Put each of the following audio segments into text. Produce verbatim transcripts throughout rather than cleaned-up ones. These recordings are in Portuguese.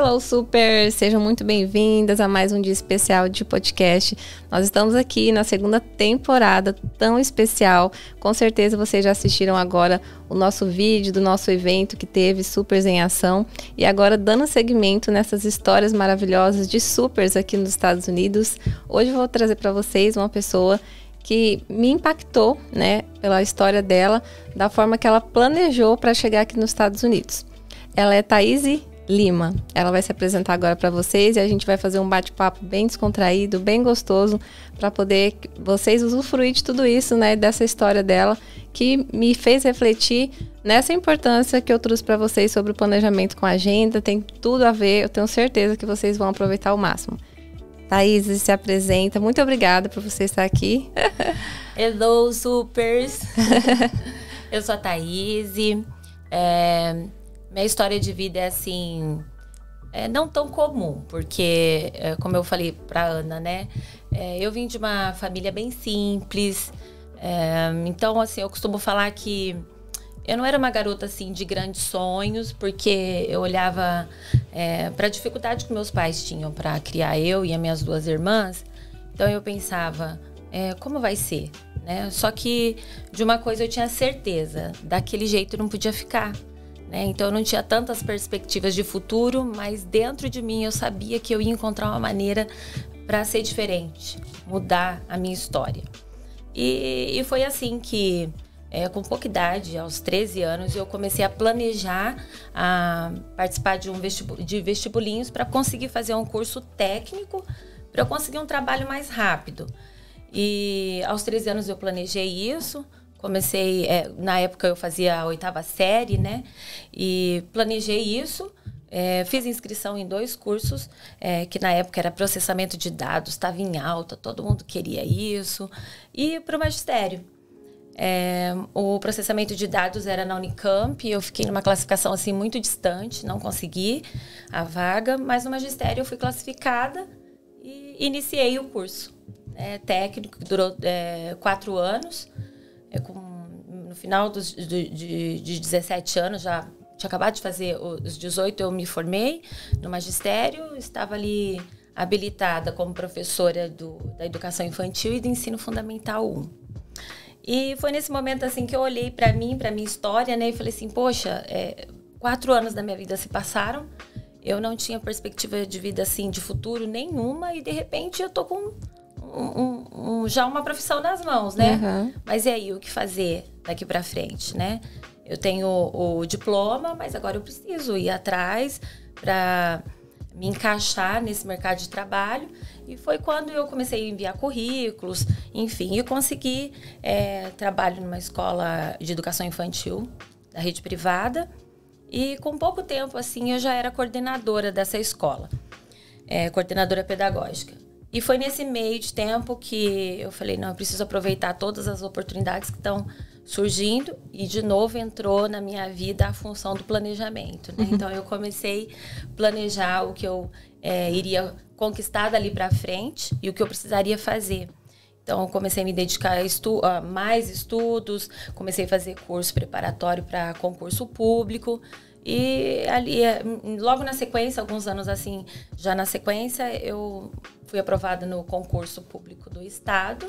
Hello, super! Sejam muito bem-vindas a mais um dia especial de podcast. Nós estamos aqui na segunda temporada tão especial. Com certeza vocês já assistiram agora o nosso vídeo do nosso evento que teve Supers em Ação. E agora, dando seguimento nessas histórias maravilhosas de supers aqui nos Estados Unidos, hoje eu vou trazer para vocês uma pessoa que me impactou, né, pela história dela, da forma que ela planejou para chegar aqui nos Estados Unidos. Ela é Thaíse Lima. Ela vai se apresentar agora para vocês e a gente vai fazer um bate-papo bem descontraído, bem gostoso, para poder vocês usufruir de tudo isso, né, dessa história dela, que me fez refletir nessa importância que eu trouxe para vocês sobre o planejamento com a agenda. Tem tudo a ver, eu tenho certeza que vocês vão aproveitar ao máximo. Thaíse, se apresenta. Muito obrigada por você estar aqui. Hello, supers! Eu sou a Thaíse. É... Minha história de vida é assim, é não tão comum, porque, é, como eu falei pra Ana, né? É, eu vim de uma família bem simples, é, então, assim, eu costumo falar que eu não era uma garota, assim, de grandes sonhos, porque eu olhava é, para a dificuldade que meus pais tinham para criar eu e as minhas duas irmãs, então eu pensava, é, como vai ser, né? Só que de uma coisa eu tinha certeza, daquele jeito não podia ficar. Né? Então eu não tinha tantas perspectivas de futuro, mas dentro de mim eu sabia que eu ia encontrar uma maneira para ser diferente, mudar a minha história. E, e foi assim que, é, com pouca idade, aos treze anos, eu comecei a planejar, a participar de, um vestibu de vestibulinhos para conseguir fazer um curso técnico, para eu conseguir um trabalho mais rápido. E aos treze anos eu planejei isso. Comecei, é, na época eu fazia a oitava série, né? E planejei isso, é, fiz inscrição em dois cursos, é, que na época era processamento de dados, estava em alta, todo mundo queria isso. E para o magistério. É, o processamento de dados era na Unicamp, eu fiquei numa classificação assim muito distante, não consegui a vaga, mas no magistério eu fui classificada e iniciei o curso. É, técnico, que durou é, quatro anos. É com, no final dos, de, de, de dezessete anos, já tinha acabado de fazer os dezoito, eu me formei no magistério, estava ali habilitada como professora do, da educação infantil e do ensino fundamental um. E foi nesse momento assim que eu olhei para mim, para minha história, né, e falei assim, poxa, é, quatro anos da minha vida se passaram, eu não tinha perspectiva de vida assim, de futuro nenhuma, e de repente eu tô com Um, um, um, já uma profissão nas mãos, né? Uhum. Mas e aí, o que fazer daqui pra frente, né? Eu tenho o, o diploma, mas agora eu preciso ir atrás para me encaixar nesse mercado de trabalho. E foi quando eu comecei a enviar currículos, enfim, eu consegui é, trabalho numa escola de educação infantil da rede privada. E com pouco tempo, assim, eu já era coordenadora dessa escola, é, coordenadora pedagógica. E foi nesse meio de tempo que eu falei, não, eu preciso aproveitar todas as oportunidades que estão surgindo. E, de novo, entrou na minha vida a função do planejamento, né? Uhum. Então, eu comecei a planejar o que eu é, iria conquistar dali para frente e o que eu precisaria fazer. Então, eu comecei a me dedicar a, estu a mais estudos, comecei a fazer curso preparatório para concurso público. E ali, logo na sequência, alguns anos assim, já na sequência, eu fui aprovada no concurso público do Estado,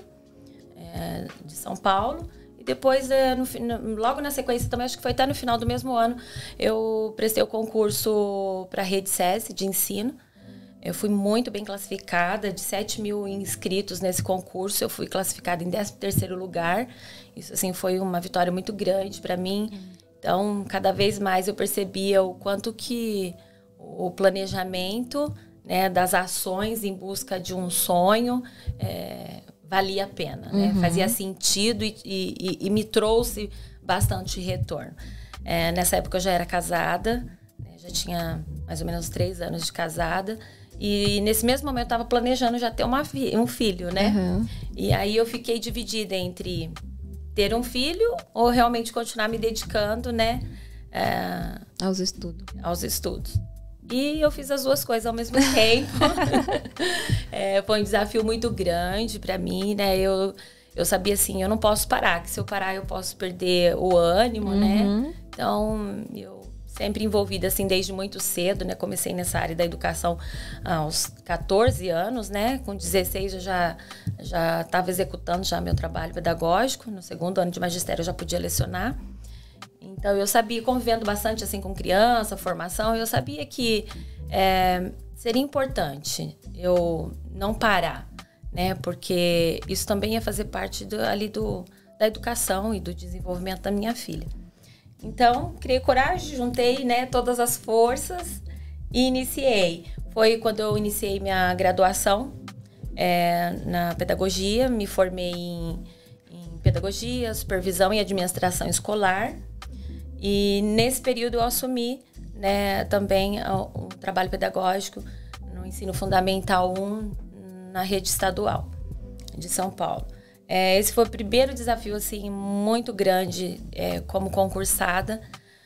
é, de São Paulo. E depois, é, no, logo na sequência, também acho que foi até no final do mesmo ano, eu prestei o concurso para a Rede SESI de ensino. Eu fui muito bem classificada, de sete mil inscritos nesse concurso, eu fui classificada em décimo terceiro lugar. Isso, assim, foi uma vitória muito grande para mim. Então, cada vez mais eu percebia o quanto que o planejamento, né, das ações em busca de um sonho é, valia a pena, né? Uhum. Fazia sentido e, e, e me trouxe bastante retorno. É, nessa época eu já era casada, né, já tinha mais ou menos três anos de casada. E nesse mesmo momento eu estava planejando já ter uma fi um filho, né? Uhum. E aí eu fiquei dividida entre ter um filho ou realmente continuar me dedicando, né? É, aos estudos. Aos estudos. E eu fiz as duas coisas ao mesmo tempo. é, foi um desafio muito grande para mim, né? Eu, eu sabia assim, eu não posso parar, que se eu parar eu posso perder o ânimo, uhum. né? Então, eu sempre envolvida, assim, desde muito cedo, né? Comecei nessa área da educação aos quatorze anos, né? Com dezesseis eu já já estava executando já meu trabalho pedagógico. No segundo ano de magistério eu já podia lecionar. Então, eu sabia, convivendo bastante, assim, com criança, formação, eu sabia que é, seria importante eu não parar, né? Porque isso também ia fazer parte do, ali do, da educação e do desenvolvimento da minha filha. Então, criei coragem, juntei, né, todas as forças e iniciei. Foi quando eu iniciei minha graduação é, na pedagogia, me formei em, em pedagogia, supervisão e administração escolar. E nesse período eu assumi, né, também o, o trabalho pedagógico no ensino fundamental um na rede estadual de São Paulo. É, esse foi o primeiro desafio, assim, muito grande é, como concursada,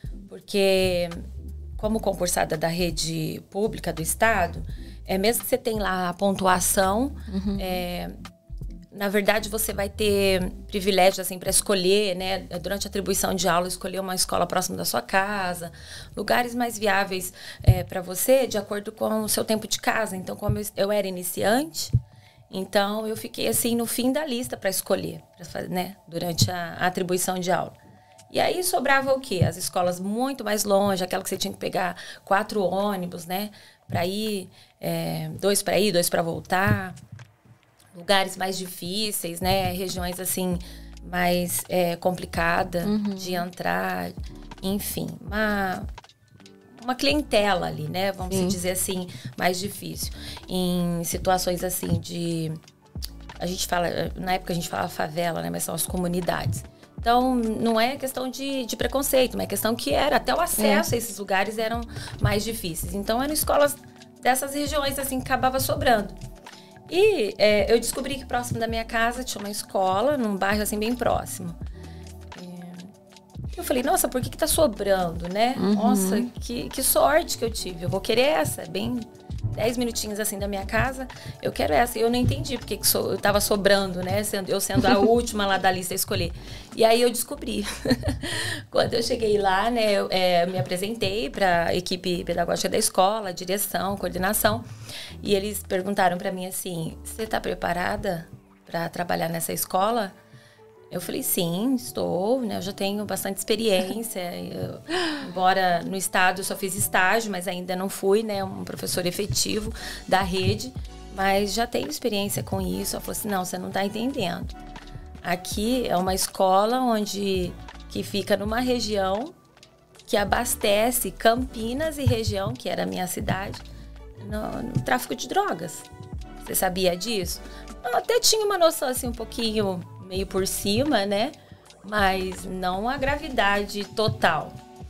porque como concursada da rede pública do estado, é, mesmo que você tenha lá a pontuação, uhum. é, na verdade você vai ter privilégios assim, para escolher, né, durante a atribuição de aula, escolher uma escola próxima da sua casa, lugares mais viáveis é, para você, de acordo com o seu tempo de casa. Então, como eu, eu era iniciante, então, eu fiquei, assim, no fim da lista para escolher, pra fazer, né, durante a, a atribuição de aula. E aí, sobrava o quê? As escolas muito mais longe, aquela que você tinha que pegar quatro ônibus, né, para ir, é, dois para ir, dois para voltar. Lugares mais difíceis, né, regiões, assim, mais é, complicadas uhum. de entrar, enfim, uma... uma clientela ali, né? Vamos Sim. dizer assim, mais difícil. Em situações assim de... A gente fala... Na época a gente falava favela, né? Mas são as comunidades. Então, não é questão de, de preconceito, mas é questão que era... Até o acesso é. a esses lugares eram mais difíceis. Então, eram escolas dessas regiões, assim, que acabava sobrando. E é, eu descobri que próximo da minha casa tinha uma escola, num bairro, assim, bem próximo. Eu falei, nossa, por que que tá sobrando, né? Uhum. Nossa, que, que sorte que eu tive. Eu vou querer essa, bem dez minutinhos assim da minha casa, eu quero essa. E eu não entendi porque que so, eu tava sobrando, né? Sendo, eu sendo a última lá da lista a escolher. E aí eu descobri. Quando eu cheguei lá, né, eu é, me apresentei para a equipe pedagógica da escola, direção, coordenação. E eles perguntaram para mim assim, você tá preparada para trabalhar nessa escola? Eu falei, sim, estou, né? Eu já tenho bastante experiência. Eu, embora no estado eu só fiz estágio, mas ainda não fui, né? Um professor efetivo da rede. Mas já tenho experiência com isso. Ela falou assim, não, você não está entendendo. Aqui é uma escola onde, que fica numa região que abastece Campinas e região, que era a minha cidade, no, no tráfico de drogas. Você sabia disso? Eu até tinha uma noção assim um pouquinho... meio por cima, né? Mas não a gravidade total.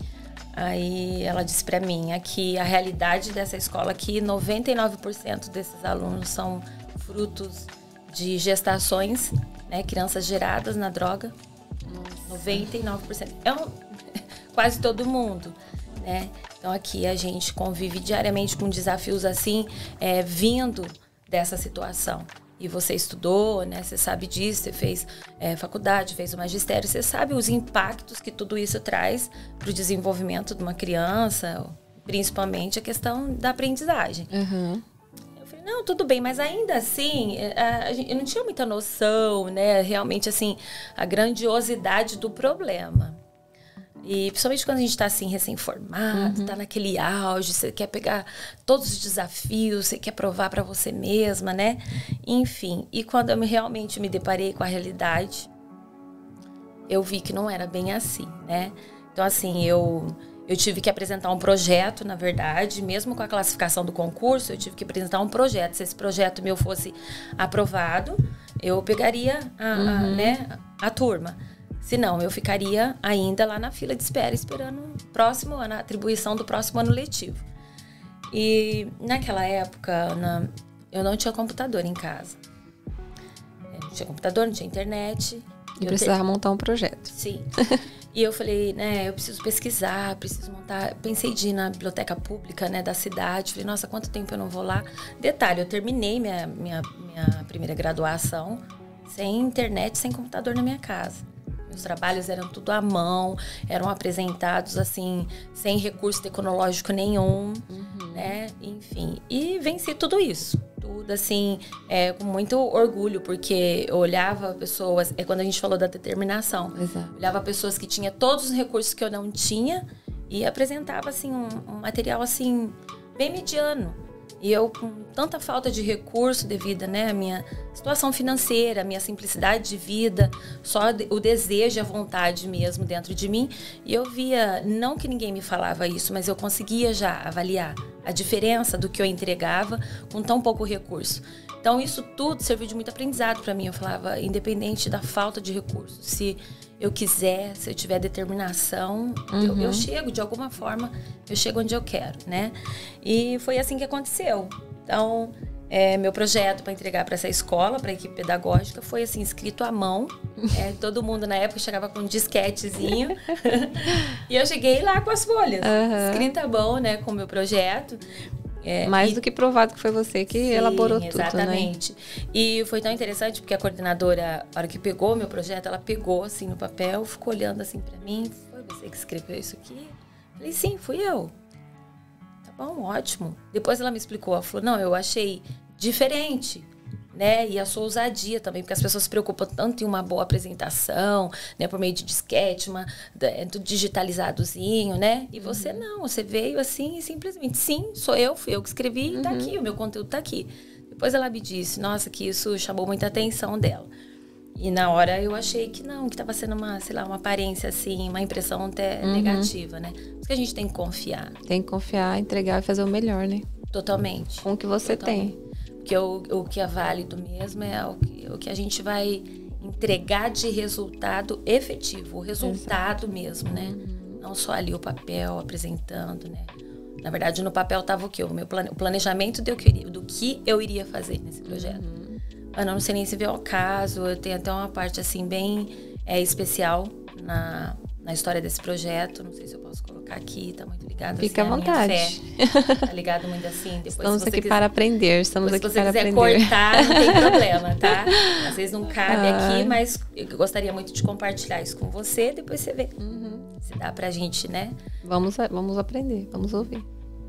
Aí ela disse para mim aqui a realidade dessa escola aqui, noventa e nove por cento desses alunos são frutos de gestações, né? Crianças geradas na droga. Nossa. noventa e nove por cento. É um, quase todo mundo, né? Então aqui a gente convive diariamente com desafios assim, é, vindo dessa situação. E você estudou, né? Você sabe disso, você fez é, faculdade, fez o magistério, você sabe os impactos que tudo isso traz para o desenvolvimento de uma criança, principalmente a questão da aprendizagem. Uhum. Eu falei, não, tudo bem, mas ainda assim, a, a gente, eu não tinha muita noção, né? Realmente, assim, a grandiosidade do problema. E principalmente quando a gente está assim, recém-formado, está uhum. naquele auge, você quer pegar todos os desafios, você quer provar para você mesma, né? Enfim, e quando eu realmente me deparei com a realidade, eu vi que não era bem assim, né? Então, assim, eu, eu tive que apresentar um projeto, na verdade, mesmo com a classificação do concurso, eu tive que apresentar um projeto. Se esse projeto meu fosse aprovado, eu pegaria a, uhum. a, né, a turma. Se não, eu ficaria ainda lá na fila de espera, esperando o próximo ano, a atribuição do próximo ano letivo. E naquela época, Ana, eu não tinha computador em casa. Eu não tinha computador, não tinha internet. E precisava ter... montar um projeto. Sim. E eu falei, né, eu preciso pesquisar, preciso montar... Pensei de ir na biblioteca pública, né, da cidade. Falei, nossa, quanto tempo eu não vou lá? Detalhe, eu terminei minha, minha, minha primeira graduação sem internet, sem computador na minha casa. Meus trabalhos eram tudo à mão, eram apresentados assim, sem recurso tecnológico nenhum, uhum. né? Enfim, e venci tudo isso. Tudo assim, é, com muito orgulho, porque eu olhava pessoas, é quando a gente falou da determinação, Exato. Olhava pessoas que tinham todos os recursos que eu não tinha e apresentava assim um, um material assim bem mediano. E eu, com tanta falta de recurso devido, né, à minha situação financeira, à minha simplicidade de vida, só o desejo e a vontade mesmo dentro de mim, e eu via, não que ninguém me falava isso, mas eu conseguia já avaliar a diferença do que eu entregava com tão pouco recurso. Então, isso tudo serviu de muito aprendizado para mim. Eu falava, independente da falta de recursos, se eu quiser, se eu tiver determinação, uhum. eu, eu chego de alguma forma, eu chego onde eu quero, né? E foi assim que aconteceu. Então, é, meu projeto para entregar para essa escola, para a equipe pedagógica, foi assim, escrito à mão. É, todo mundo na época chegava com um disquetezinho. E eu cheguei lá com as folhas, uhum. escrita à mão, né, com o meu projeto. É, Mais e... do que provado que foi você que sim, elaborou tudo, exatamente. Né? E foi tão interessante porque a coordenadora, a hora que pegou meu projeto, ela pegou assim no papel, ficou olhando assim pra mim. Foi você que escreveu isso aqui? Falei, sim, fui eu. Tá bom, ótimo. Depois ela me explicou, ela falou, não, eu achei diferente. Né? E a sua ousadia também, porque as pessoas se preocupam tanto em uma boa apresentação, né? Por meio de disquete, uma, tudo digitalizadozinho, né? E você uhum. não, você veio assim e simplesmente, sim, sou eu, fui eu que escrevi e uhum. tá aqui, o meu conteúdo tá aqui. Depois ela me disse, nossa, que isso chamou muita atenção dela. E na hora eu achei que não, que estava sendo uma, sei lá, uma aparência assim, uma impressão até uhum. negativa, né? Por isso que a gente tem que confiar. Tem que confiar, entregar e fazer o melhor, né? Totalmente. Com o que você Totalmente. tem. Porque o, o que é válido mesmo é o que, o que a gente vai entregar de resultado efetivo, o resultado Exato. Mesmo, né? Uhum. Não só ali o papel apresentando, né? Na verdade, no papel estava o quê? O meu plane, o planejamento do que, eu iria, do que eu iria fazer nesse projeto. Uhum. Mas não sei nem se vê ao caso, eu tenho até uma parte assim bem é, especial na... na história desse projeto, não sei se eu posso colocar aqui, tá muito ligado Fica assim, à vontade. Fé, tá ligado muito assim. Depois, estamos se você aqui quiser, para aprender, estamos aqui para aprender. Se você quiser cortar, não tem problema, tá? Às vezes não cabe ah. aqui, mas eu gostaria muito de compartilhar isso com você, depois você vê uhum. se dá pra gente, né? Vamos, vamos aprender, vamos ouvir.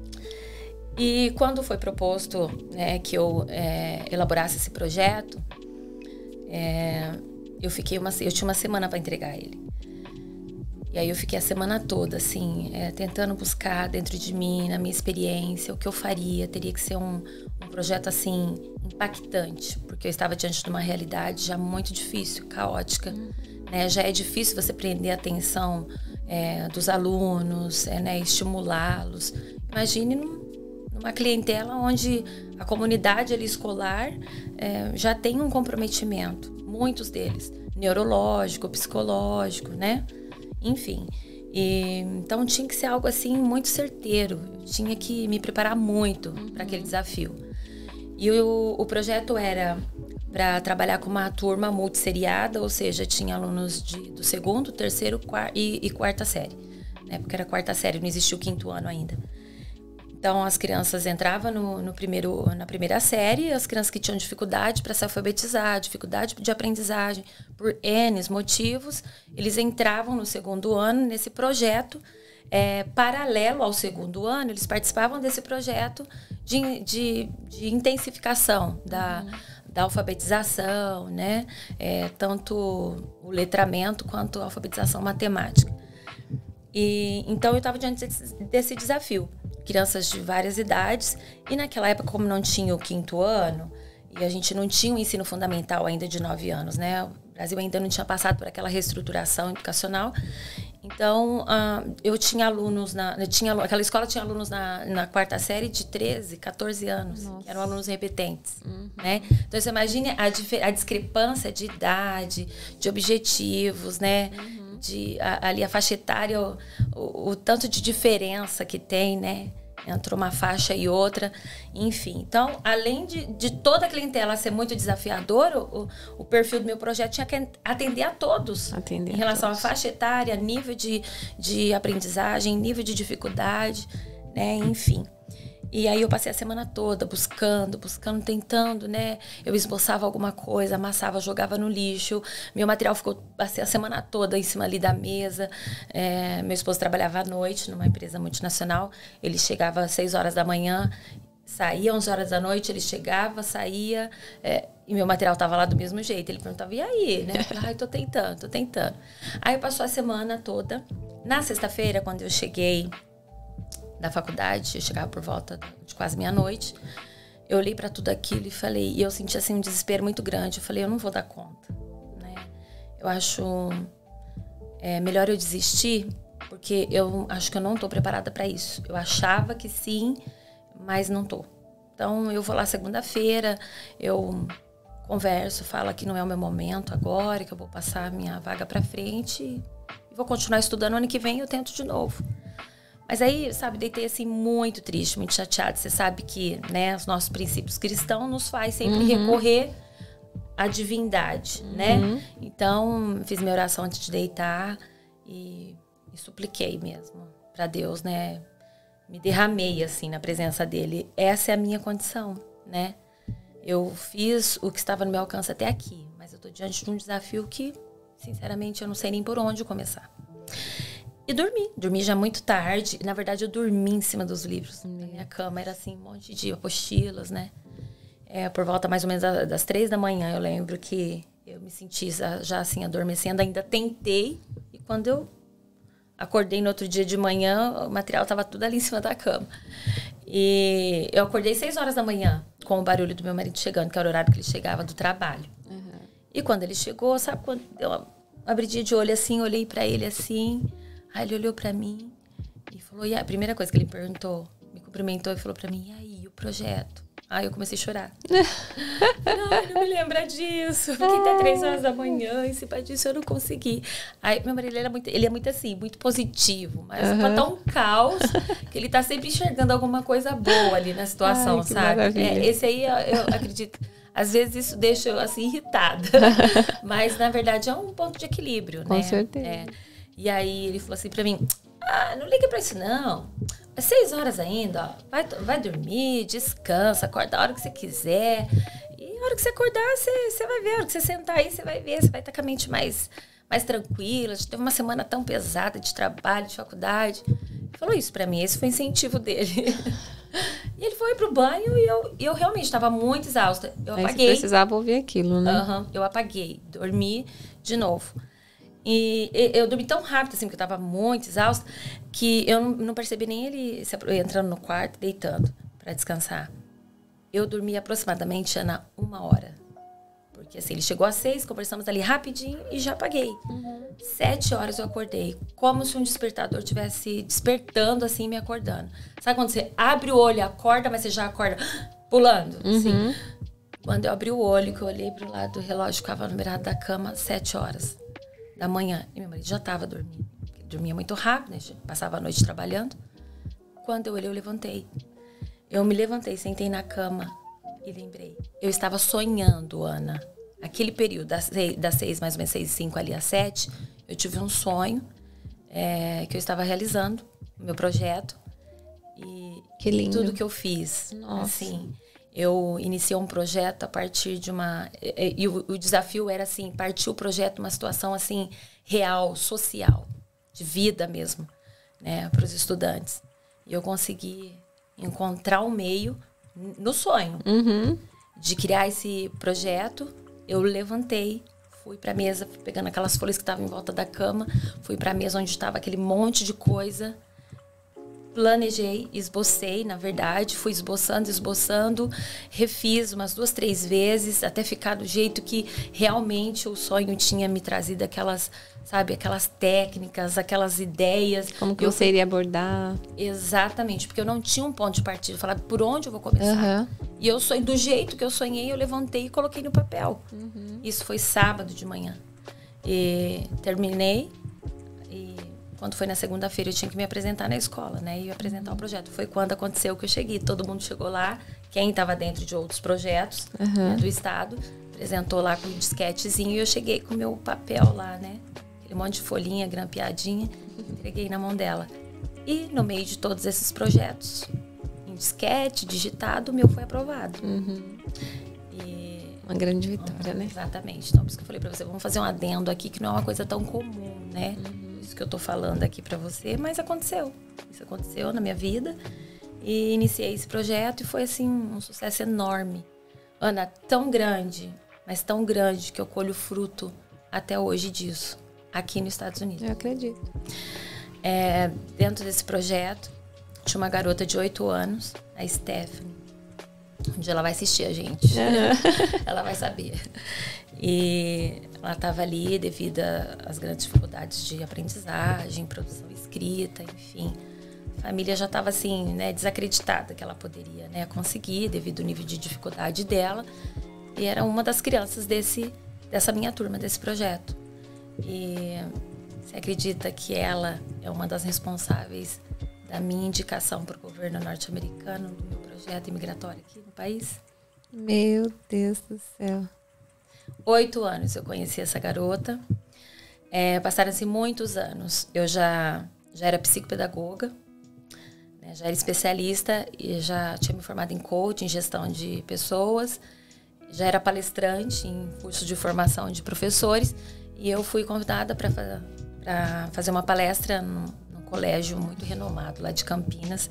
E quando foi proposto, né, que eu é, elaborasse esse projeto, é, eu, fiquei uma, eu tinha uma semana para entregar ele. E aí eu fiquei a semana toda, assim, é, tentando buscar dentro de mim, na minha experiência, o que eu faria. Teria que ser um, um projeto, assim, impactante, porque eu estava diante de uma realidade já muito difícil, caótica. Uhum. Né? Já é difícil você prender a atenção é, dos alunos, é, né, estimulá-los. Imagine num, numa clientela onde a comunidade ali escolar é, já tem um comprometimento, muitos deles, neurológico, psicológico, né? Enfim, e, então tinha que ser algo assim muito certeiro, eu tinha que me preparar muito uhum. para aquele desafio. E o, o projeto era para trabalhar com uma turma multisseriada, ou seja, tinha alunos de, do segundo, terceiro quarto, e, e quarta série. Na época era quarta série, não existia o quinto ano ainda. Então, as crianças entravam no, no primeiro, na primeira série, as crianças que tinham dificuldade para se alfabetizar, dificuldade de aprendizagem, por N motivos, eles entravam no segundo ano nesse projeto. É, paralelo ao segundo ano, eles participavam desse projeto de, de, de intensificação da, uhum. da alfabetização, né? É, tanto o letramento quanto a alfabetização matemática. E, então, eu estava diante desse, desse desafio. Crianças de várias idades, e naquela época, como não tinha o quinto ano, e a gente não tinha o ensino fundamental ainda de nove anos, né? O Brasil ainda não tinha passado por aquela reestruturação educacional. Então, uh, eu tinha alunos, na, eu tinha, aquela escola tinha alunos na, na quarta série de treze, catorze anos, Nossa. Que eram alunos repetentes. Uhum. Né? Então, você imagine a, a discrepância de idade, de objetivos, né? Uhum. De, a, ali a faixa etária, o, o, o tanto de diferença que tem, né? Entre uma faixa e outra, enfim. Então, além de, de toda a clientela ser muito desafiadora, o, o perfil do meu projeto tinha que atender a todos. Atender em relação à faixa etária, nível de, de aprendizagem, nível de dificuldade, né? Enfim. E aí eu passei a semana toda buscando, buscando, tentando, né? Eu esboçava alguma coisa, amassava, jogava no lixo. Meu material ficou assim, a semana toda em cima ali da mesa. É, meu esposo trabalhava à noite numa empresa multinacional. Ele chegava às seis horas da manhã, saía às onze horas da noite, ele chegava, saía... É, e meu material estava lá do mesmo jeito. Ele perguntava, e aí, né? Eu falei, ai, tô tentando, tô tentando. Aí passou a semana toda. Na sexta-feira, quando eu cheguei da faculdade, eu chegava por volta de quase meia-noite, eu olhei para tudo aquilo e falei, e eu senti assim um desespero muito grande. Eu falei, eu não vou dar conta, né? Eu acho é, melhor eu desistir, porque eu acho que eu não tô preparada para isso. Eu achava que sim, mas não tô. Então, eu vou lá segunda-feira, eu converso, falo que não é o meu momento agora, que eu vou passar a minha vaga para frente e vou continuar estudando. Ano que vem eu tento de novo. Mas aí, sabe, deitei assim muito triste, muito chateada. Você sabe que, né, os nossos princípios cristãos nos faz sempre uhum. recorrer à divindade, uhum. né? Então, fiz minha oração antes de deitar e, e supliquei mesmo para Deus, né? Me derramei, assim, na presença dele. Essa é a minha condição, né? Eu fiz o que estava no meu alcance até aqui, mas eu tô diante de um desafio que, sinceramente, eu não sei nem por onde começar. E dormi. Dormi já muito tarde. Na verdade, eu dormi em cima dos livros. Hum. Na minha cama era, assim, um monte de apostilas, né? É, por volta mais ou menos das três da manhã, eu lembro que eu me senti já, assim, adormecendo. Ainda tentei. E quando eu acordei no outro dia de manhã, o material estava tudo ali em cima da cama. E eu acordei seis horas da manhã com o barulho do meu marido chegando, que era o horário que ele chegava do trabalho. Uhum. E quando ele chegou, sabe quando eu abri de olho assim, olhei para ele assim, aí ele olhou para mim e falou, e a primeira coisa que ele perguntou, me cumprimentou e falou para mim, e aí, o projeto? Aí eu comecei a chorar. Não, não me lembra disso. Fiquei até três horas da manhã, em cima disso eu não consegui. Aí meu marido, ele é muito, ele é muito assim, muito positivo, mas uhum. tá um caos que ele tá sempre enxergando alguma coisa boa ali na situação, ai, sabe? É, esse aí, eu acredito, às vezes isso deixa eu assim irritada. Mas na verdade é um ponto de equilíbrio, né? Com certeza. É. E aí ele falou assim pra mim, ah, não liga pra isso não. É seis horas ainda, ó. Vai, vai dormir, descansa, acorda a hora que você quiser. E a hora que você acordar, você, você vai ver. A hora que você sentar aí, você vai ver. Você vai estar com a mente mais, mais tranquila. A gente teve uma semana tão pesada de trabalho, de faculdade. Ele falou isso pra mim, esse foi o incentivo dele. E ele foi pro banho e eu, eu realmente estava muito exausta. Eu aí apaguei. Você precisava ouvir aquilo, né? Uhum, eu apaguei, dormi de novo. E eu dormi tão rápido, assim, porque eu tava muito exausta, que eu não percebi nem ele entrando no quarto, deitando para descansar. Eu dormi aproximadamente, Ana, uma hora. Porque, assim, ele chegou às seis, conversamos ali rapidinho e já apaguei. Uhum. Sete horas eu acordei, como se um despertador estivesse despertando, assim, me acordando. Sabe quando você abre o olho e acorda, mas você já acorda pulando? Uhum. Assim. Quando eu abri o olho, que eu olhei pro lado do relógio, ficava no beirado da cama, sete horas da manhã. E meu marido já estava dormindo. Ele dormia muito rápido, né? Passava a noite trabalhando. Quando eu olhei, eu levantei. Eu me levantei, sentei na cama e lembrei. Eu estava sonhando, Ana. Aquele período, das seis, das seis mais ou menos, seis e cinco ali às sete, eu tive um sonho é, que eu estava realizando, o meu projeto. E que lindo. Tudo que eu fiz. Nossa. Assim, eu iniciei um projeto a partir de uma... E, e o, o desafio era, assim, partir o projeto de uma situação, assim, real, social, de vida mesmo, né, para os estudantes. E eu consegui encontrar o meio no sonho uhum. de criar esse projeto. Eu levantei, fui para a mesa, pegando aquelas folhas que estavam em volta da cama, fui para a mesa onde estava aquele monte de coisa... Planejei, esbocei, na verdade, fui esboçando, esboçando, refiz umas duas, três vezes, até ficar do jeito que realmente o sonho tinha me trazido aquelas, sabe, aquelas técnicas, aquelas ideias. Como que eu você iria abordar? Exatamente, porque eu não tinha um ponto de partida, eu falava por onde eu vou começar. Uhum. E eu sonhei, do jeito que eu sonhei, eu levantei e coloquei no papel. Uhum. Isso foi sábado de manhã. E terminei. Quando foi na segunda-feira, eu tinha que me apresentar na escola, né? E apresentar o projeto. Foi quando aconteceu que eu cheguei. Todo mundo chegou lá. Quem estava dentro de outros projetos uhum. né, do estado, apresentou lá com um disquetezinho. E eu cheguei com o meu papel lá, né? Aquele monte de folhinha, grampeadinha. Entreguei na mão dela. E no meio de todos esses projetos, em disquete digitado, o meu foi aprovado. Uhum. E, uma grande vitória, uhum, né? Exatamente. Então, por isso que eu falei pra você, vamos fazer um adendo aqui, que não é uma coisa tão comum, né? Uhum. Isso que eu tô falando aqui pra você, mas aconteceu. Isso aconteceu na minha vida. E iniciei esse projeto e foi, assim, um sucesso enorme. Ana, tão grande, mas tão grande que eu colho fruto até hoje disso, aqui nos Estados Unidos. Eu acredito. É, dentro desse projeto, tinha uma garota de oito anos, a Stephanie. Um dia ela vai assistir a gente. Uhum. Ela vai saber. E ela estava ali devido às grandes dificuldades de aprendizagem, produção escrita, enfim. A família já estava assim, né, desacreditada que ela poderia, né, conseguir devido ao nível de dificuldade dela. E era uma das crianças desse, dessa minha turma, desse projeto. E você acredita que ela é uma das responsáveis da minha indicação para o governo norte-americano do meu projeto imigratório aqui no país? Meu Deus do céu. Oito anos eu conheci essa garota. É, passaram-se muitos anos. Eu já, já era psicopedagoga, né, já era especialista e já tinha me formado em coaching, em gestão de pessoas. Já era palestrante em curso de formação de professores. E eu fui convidada para fazer uma palestra num, num colégio muito renomado lá de Campinas.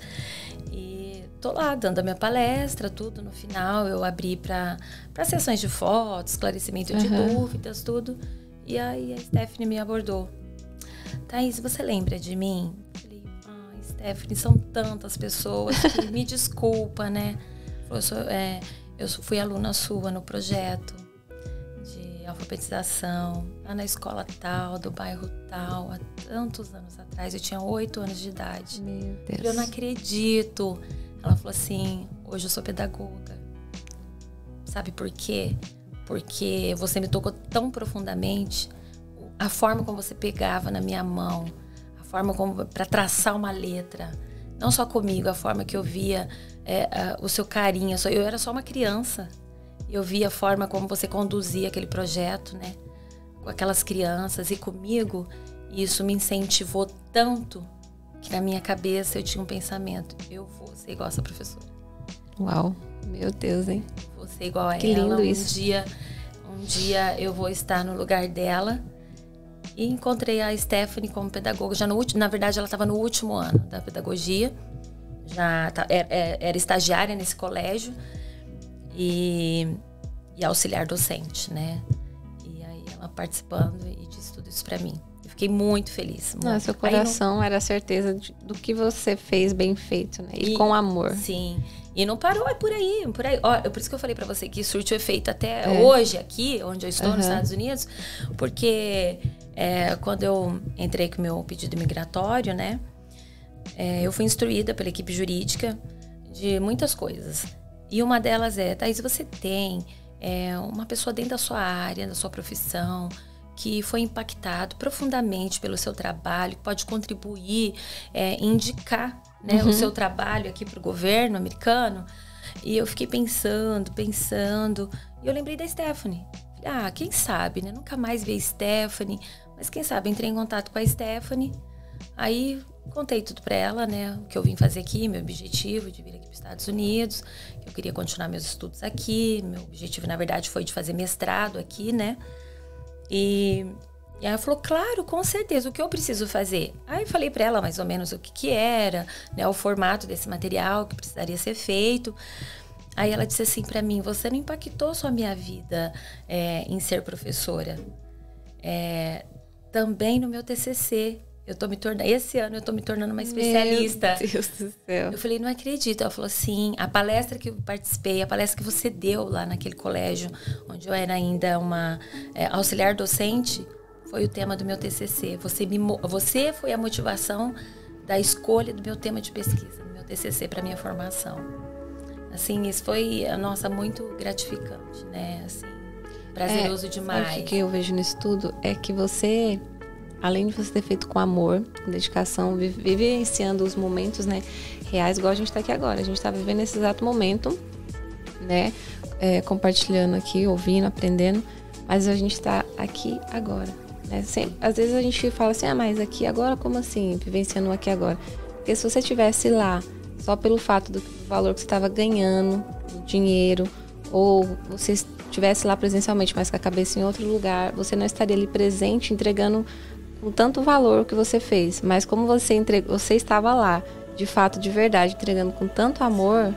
E tô lá dando a minha palestra, tudo. No final eu abri para sessões de fotos, esclarecimento de uhum. dúvidas, tudo. E aí a Stephanie me abordou. Thaís, você lembra de mim? Eu falei, ai, Stephanie, são tantas pessoas que me desculpa, né? Eu, sou, é, eu fui aluna sua no projeto de alfabetização, lá na escola tal, do bairro tal, há tantos anos atrás. Eu tinha oito anos de idade. Meu Deus. Eu não acredito. Ela falou assim, hoje eu sou pedagoga. Sabe por quê? Porque você me tocou tão profundamente. A forma como você pegava na minha mão, a forma como para traçar uma letra, não só comigo, a forma que eu via é, a, o seu carinho. Eu era só uma criança. Eu via a forma como você conduzia aquele projeto, né? Com aquelas crianças e comigo. E isso me incentivou tanto que na minha cabeça eu tinha um pensamento. Eu vou ser igual a essa professora. Uau, meu Deus, hein? Vou ser igual a que ela. Lindo um isso. Dia, um dia eu vou estar no lugar dela. E encontrei a Stephanie como pedagoga. Já no último, na verdade, ela estava no último ano da pedagogia. Já tá, era, era estagiária nesse colégio. E, e auxiliar docente, né? E aí ela participando e disse tudo isso pra mim. Eu fiquei muito feliz. Muito. Não, seu coração não... era a certeza de, do que você fez bem feito, né? E, e com amor. Sim. E não parou, é por aí, por aí. Ó, por isso que eu falei pra você que surtiu efeito até é. hoje aqui, onde eu estou, uhum. nos Estados Unidos. Porque é, quando eu entrei com o meu pedido migratório, né? É, eu fui instruída pela equipe jurídica de muitas coisas. E uma delas é, Thaís, você tem é, uma pessoa dentro da sua área, da sua profissão, que foi impactado profundamente pelo seu trabalho, que pode contribuir, é, indicar, né, uhum. o seu trabalho aqui para o governo americano. E eu fiquei pensando, pensando, e eu lembrei da Stephanie. Ah, quem sabe, né? Nunca mais vi a Stephanie, mas quem sabe, entrei em contato com a Stephanie. Aí contei tudo para ela, né? O que eu vim fazer aqui, meu objetivo de vir aqui para os Estados Unidos, que eu queria continuar meus estudos aqui. Meu objetivo, na verdade, foi de fazer mestrado aqui, né? E, e aí ela falou, claro, com certeza, o que eu preciso fazer? Aí eu falei para ela mais ou menos o que que era, né? O formato desse material que precisaria ser feito. Aí ela disse assim para mim, você não impactou só a minha vida é, em ser professora. É, também no meu T C C. Eu tô me tornando, esse ano eu tô me tornando uma especialista. Meu Deus do céu. Eu falei, não acredito. Ela falou assim, a palestra que eu participei, a palestra que você deu lá naquele colégio, onde eu era ainda uma é, auxiliar docente, foi o tema do meu T C C. Você, me, você foi a motivação da escolha do meu tema de pesquisa, do meu T C C para minha formação. Assim, isso foi, nossa, muito gratificante, né? Assim, prazeroso é, demais. O que eu vejo nisso tudo é que você... Além de você ter feito com amor, com dedicação, vivenciando os momentos, né, reais, igual a gente está aqui agora. A gente está vivendo esse exato momento, né, é, compartilhando aqui, ouvindo, aprendendo, mas a gente está aqui agora. Né? Sempre, às vezes a gente fala assim, ah, mas aqui agora, como assim? Vivenciando aqui agora. Porque se você estivesse lá, só pelo fato do valor que você estava ganhando, o dinheiro, ou você estivesse lá presencialmente, mas com a cabeça em outro lugar, você não estaria ali presente, entregando com tanto valor que você fez. Mas como você, entregou, você estava lá, de fato, de verdade, entregando com tanto amor,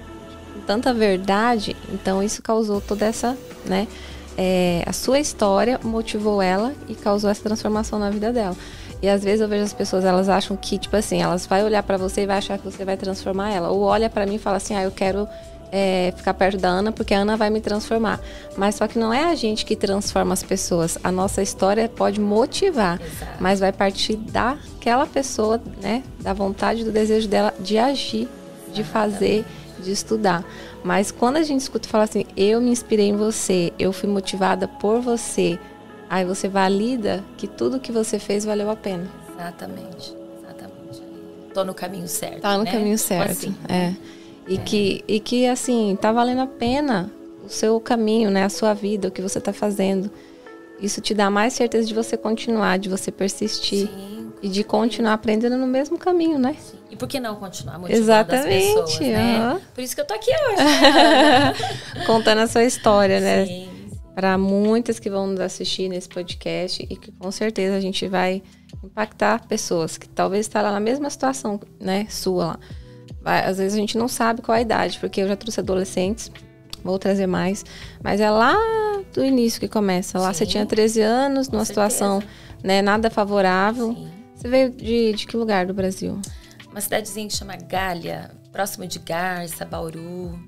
com tanta verdade, então isso causou toda essa, né? É, a sua história motivou ela e causou essa transformação na vida dela. E às vezes eu vejo as pessoas, elas acham que, tipo assim, elas vão olhar pra você e vai achar que você vai transformar ela. Ou olha pra mim e fala assim, ah, eu quero é, ficar perto da Ana porque a Ana vai me transformar. Mas só que não é a gente que transforma as pessoas. A nossa história pode motivar, Exato. Mas vai partir daquela pessoa, né? Da vontade, do desejo dela de agir, de fazer, de estudar. Mas quando a gente escuta e fala assim, eu me inspirei em você, eu fui motivada por você, aí você valida que tudo que você fez valeu a pena. Exatamente, exatamente. Tô no caminho certo, Tá no né? caminho certo, assim, é. E, é. Que, e que, assim, tá valendo a pena o seu caminho, né? A sua vida, o que você tá fazendo. Isso te dá mais certeza de você continuar, de você persistir. Sim, e de continuar aprendendo no mesmo caminho, né? Sim. E por que não continuar motivando Exatamente, as pessoas, né? Uhum. Por isso que eu tô aqui hoje, né? Contando a sua história, né? Sim. Para muitas que vão nos assistir nesse podcast e que com certeza a gente vai impactar pessoas que talvez estão lá na mesma situação, né, sua lá. Vai, às vezes a gente não sabe qual a idade, porque eu já trouxe adolescentes, vou trazer mais, mas é lá do início que começa. Lá Sim. Você tinha treze anos, numa situação, né, nada favorável. Sim. Você veio de, de que lugar do Brasil? Uma cidadezinha que chama Galha, próximo de Garça, Bauru.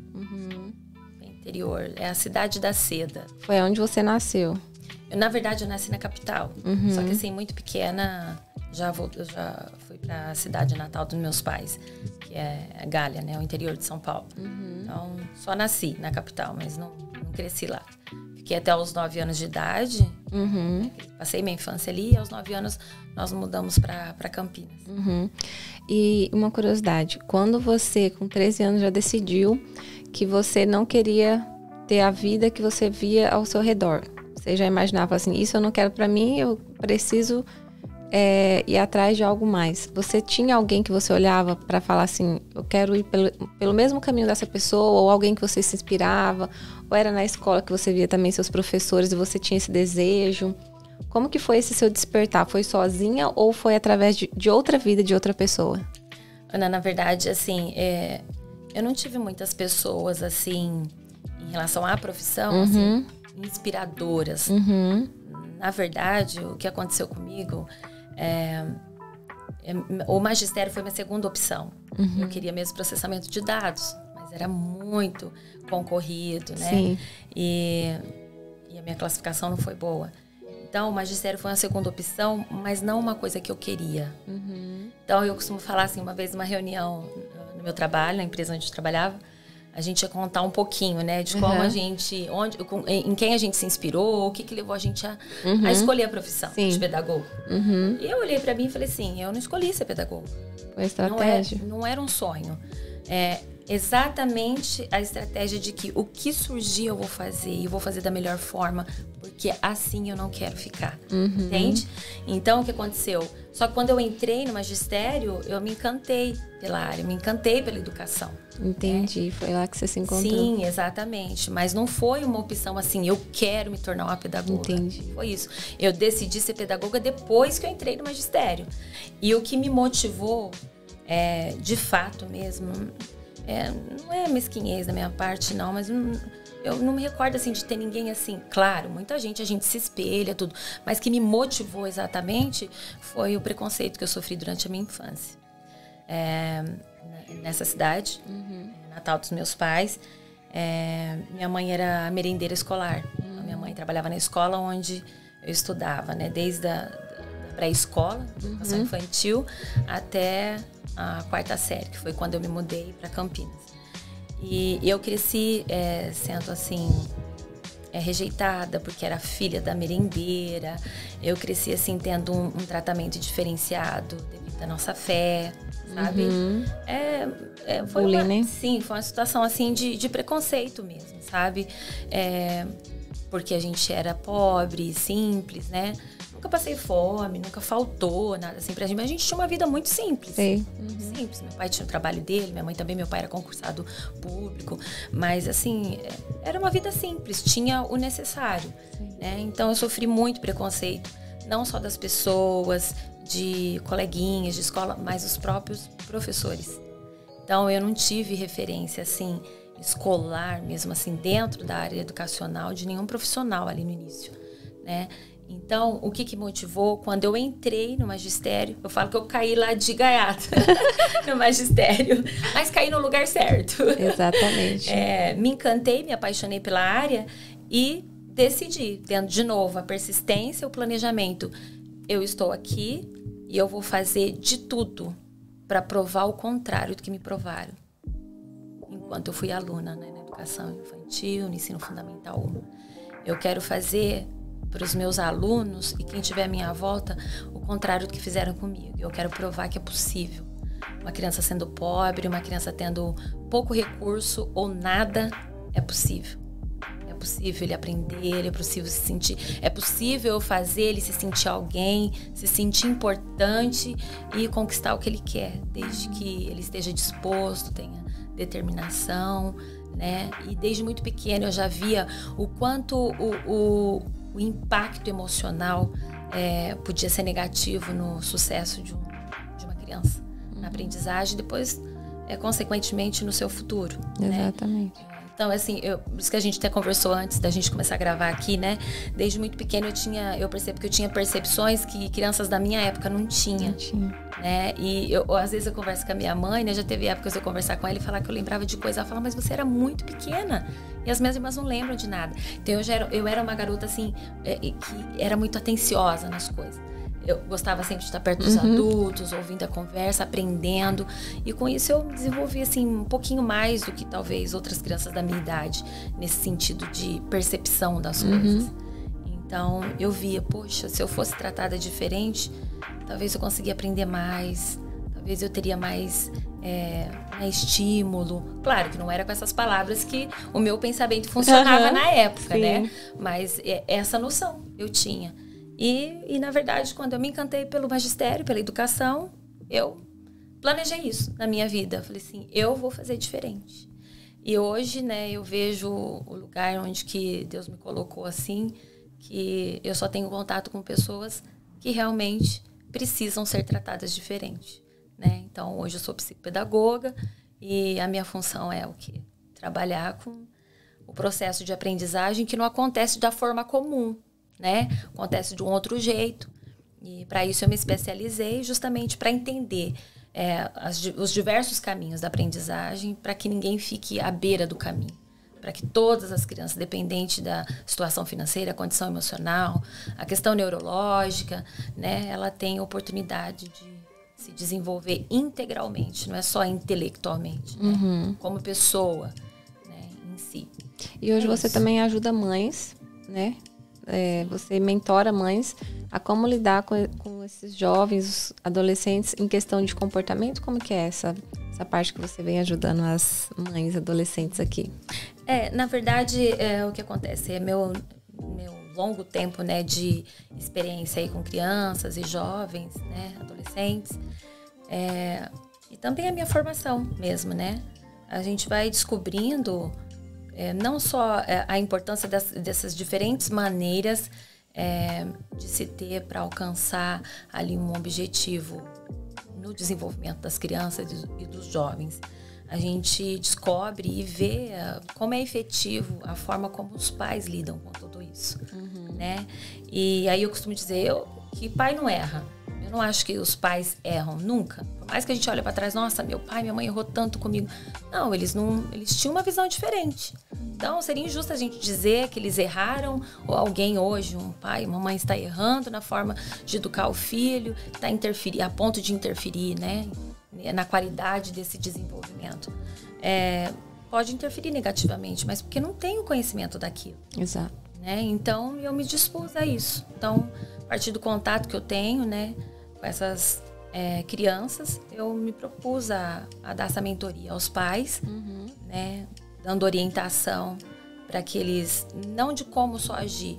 Uhum. Interior. É a cidade da seda. Foi onde você nasceu? Eu, na verdade, eu nasci na capital. Uhum. Só que assim, muito pequena, já, vou, eu já fui para a cidade natal dos meus pais, que é a Galha, né? O interior de São Paulo. Uhum. Então, só nasci na capital, mas não, não cresci lá. Fiquei até os nove anos de idade. Uhum. Passei minha infância ali e aos nove anos nós mudamos para Campinas. Uhum. E uma curiosidade, quando você, com treze anos, já decidiu que você não queria ter a vida que você via ao seu redor. Você já imaginava assim, isso eu não quero para mim, eu preciso é, ir atrás de algo mais. Você tinha alguém que você olhava para falar assim, eu quero ir pelo, pelo mesmo caminho dessa pessoa, ou alguém que você se inspirava, ou era na escola que você via também seus professores e você tinha esse desejo? Como que foi esse seu despertar? Foi sozinha ou foi através de, de outra vida, de outra pessoa? Ana, na verdade, assim, é... eu não tive muitas pessoas, assim, em relação à profissão, uhum. assim, inspiradoras. Uhum. Na verdade, o que aconteceu comigo, é, é, o magistério foi minha segunda opção. Uhum. Eu queria mesmo processamento de dados, mas era muito concorrido, né? Sim. E, e a minha classificação não foi boa. Então, o magistério foi uma segunda opção, mas não uma coisa que eu queria. Uhum. Então, eu costumo falar assim, uma vez numa reunião no meu trabalho, na empresa onde eu trabalhava, a gente ia contar um pouquinho, né, de como uhum. a gente, onde, em quem a gente se inspirou, o que que levou a gente a, uhum. a escolher a profissão Sim. de pedagogo. Uhum. E eu olhei pra mim e falei assim, eu não escolhi ser pedagogo. Foi estratégia. Não, é, não era um sonho. É exatamente a estratégia de que o que surgir eu vou fazer, e eu vou fazer da melhor forma, porque assim eu não quero ficar, uhum. entende? Então, o que aconteceu? Só que quando eu entrei no magistério, eu me encantei pela área, me encantei pela educação. Entendi, né? Foi lá que você se encontrou. Sim, exatamente, mas não foi uma opção assim, eu quero me tornar uma pedagoga. Entendi. Foi isso. Eu decidi ser pedagoga depois que eu entrei no magistério. E o que me motivou, é, de fato mesmo... É, não é mesquinhez da minha parte, não, mas não, eu não me recordo, assim, de ter ninguém assim. Claro, muita gente, a gente se espelha, tudo. Mas que me motivou exatamente foi o preconceito que eu sofri durante a minha infância. É, nessa cidade, uhum. natal dos meus pais, é, minha mãe era merendeira escolar. Uhum. A minha mãe trabalhava na escola onde eu estudava, né? Desde a da pré-escola, educação uhum. infantil, até... a quarta série, que foi quando eu me mudei para Campinas. E eu cresci é, sendo assim, é, rejeitada, porque era filha da merendeira. Eu cresci assim, tendo um, um tratamento diferenciado devido à nossa fé, sabe? Uhum. É, é, foi Bullying, uma, né? Sim, foi uma situação assim de, de preconceito mesmo, sabe? É, porque a gente era pobre, simples, né? nunca passei fome, nunca faltou nada assim pra gente, mas a gente tinha uma vida muito simples. Sim. Uhum. Simples. Meu pai tinha o trabalho dele, minha mãe também, meu pai era concursado público, mas assim, era uma vida simples, tinha o necessário, né? Então eu sofri muito preconceito, não só das pessoas, de coleguinhas de escola, mas os próprios professores. Então eu não tive referência assim escolar mesmo assim dentro da área educacional de nenhum profissional ali no início, né? Então, o que que motivou? Quando eu entrei no magistério, eu falo que eu caí lá de gaiata no magistério, mas caí no lugar certo. Exatamente. É, me encantei, me apaixonei pela área e decidi, tendo de novo a persistência, o planejamento. Eu estou aqui e eu vou fazer de tudo para provar o contrário do que me provaram. Enquanto eu fui aluna, né, na educação infantil, no ensino fundamental um. Eu quero fazer para os meus alunos e quem tiver à minha volta o contrário do que fizeram comigo. Eu quero provar que é possível. Uma criança sendo pobre, uma criança tendo pouco recurso ou nada, é possível. É possível ele aprender, é possível se sentir, é possível fazer ele se sentir alguém, se sentir importante e conquistar o que ele quer, desde que ele esteja disposto, tenha determinação, né? E desde muito pequeno eu já via o quanto o, o, o impacto emocional é, podia ser negativo no sucesso de, um, de uma criança, na aprendizagem, depois, é, consequentemente, no seu futuro. Exatamente. Né? Então, assim, eu, por isso que a gente até conversou antes da gente começar a gravar aqui, né? Desde muito pequeno eu tinha, eu percebo que eu tinha percepções que crianças da minha época não tinham. Não tinha. Né? E eu, às vezes eu converso com a minha mãe, né? Já teve épocas de eu conversar com ela e falar que eu lembrava de coisa. Ela fala, mas você era muito pequena. E as minhas irmãs não lembram de nada. Então eu, já era, eu era uma garota, assim, é, que era muito atenciosa nas coisas. Eu gostava sempre de estar perto dos uhum. adultos, ouvindo a conversa, aprendendo. E com isso eu desenvolvi, assim, um pouquinho mais do que talvez outras crianças da minha idade, nesse sentido de percepção das uhum. coisas. Então eu via, poxa, se eu fosse tratada diferente, talvez eu conseguisse aprender mais, talvez eu teria mais é, estímulo. Claro que não era com essas palavras que o meu pensamento funcionava uhum. na época, Sim. né? Mas é, essa noção eu tinha. E, e, na verdade, quando eu me encantei pelo magistério, pela educação, eu planejei isso na minha vida. Eu falei assim, eu vou fazer diferente. E hoje, né, eu vejo o lugar onde que Deus me colocou assim, que eu só tenho contato com pessoas que realmente precisam ser tratadas diferente, né? Então, hoje eu sou psicopedagoga e a minha função é o quê? Trabalhar com o processo de aprendizagem que não acontece da forma comum, né? Acontece de um outro jeito. E para isso eu me especializei justamente para entender é, as, os diversos caminhos da aprendizagem para que ninguém fique à beira do caminho. Para que todas as crianças, independente da situação financeira, a condição emocional, a questão neurológica, né, ela tenha oportunidade de se desenvolver integralmente, não é só intelectualmente, uhum. né, como pessoa, né, em si. E hoje é você isso. também ajuda mães, né? É, você mentora mães a como lidar com, com esses jovens, adolescentes em questão de comportamento. Como que é essa, essa parte que você vem ajudando as mães adolescentes aqui? É, na verdade, é, o que acontece é meu, meu longo tempo, né, de experiência aí com crianças e jovens, né, adolescentes, é, e também a minha formação mesmo, né? A gente vai descobrindo É, não só é, a importância das, dessas diferentes maneiras é, de se ter para alcançar ali um objetivo no desenvolvimento das crianças e dos jovens. A gente descobre e vê como é efetivo a forma como os pais lidam com tudo isso, uhum. né? E aí eu costumo dizer eu, que pai não erra. Eu não acho que os pais erram nunca. Por mais que a gente olhe para trás, nossa, meu pai, minha mãe errou tanto comigo. Não, eles não, eles tinham uma visão diferente. Então, seria injusto a gente dizer que eles erraram ou alguém hoje, um pai, uma mãe está errando na forma de educar o filho, está interferir, a ponto de interferir, né, na qualidade desse desenvolvimento. É, pode interferir negativamente, mas porque não tem o conhecimento daquilo. Exato. Né? Então, eu me dispus a isso. Então, a partir do contato que eu tenho, né, com essas é, crianças, eu me propus a, a dar essa mentoria aos pais, uhum. né, dando orientação para que eles, não de como só agir,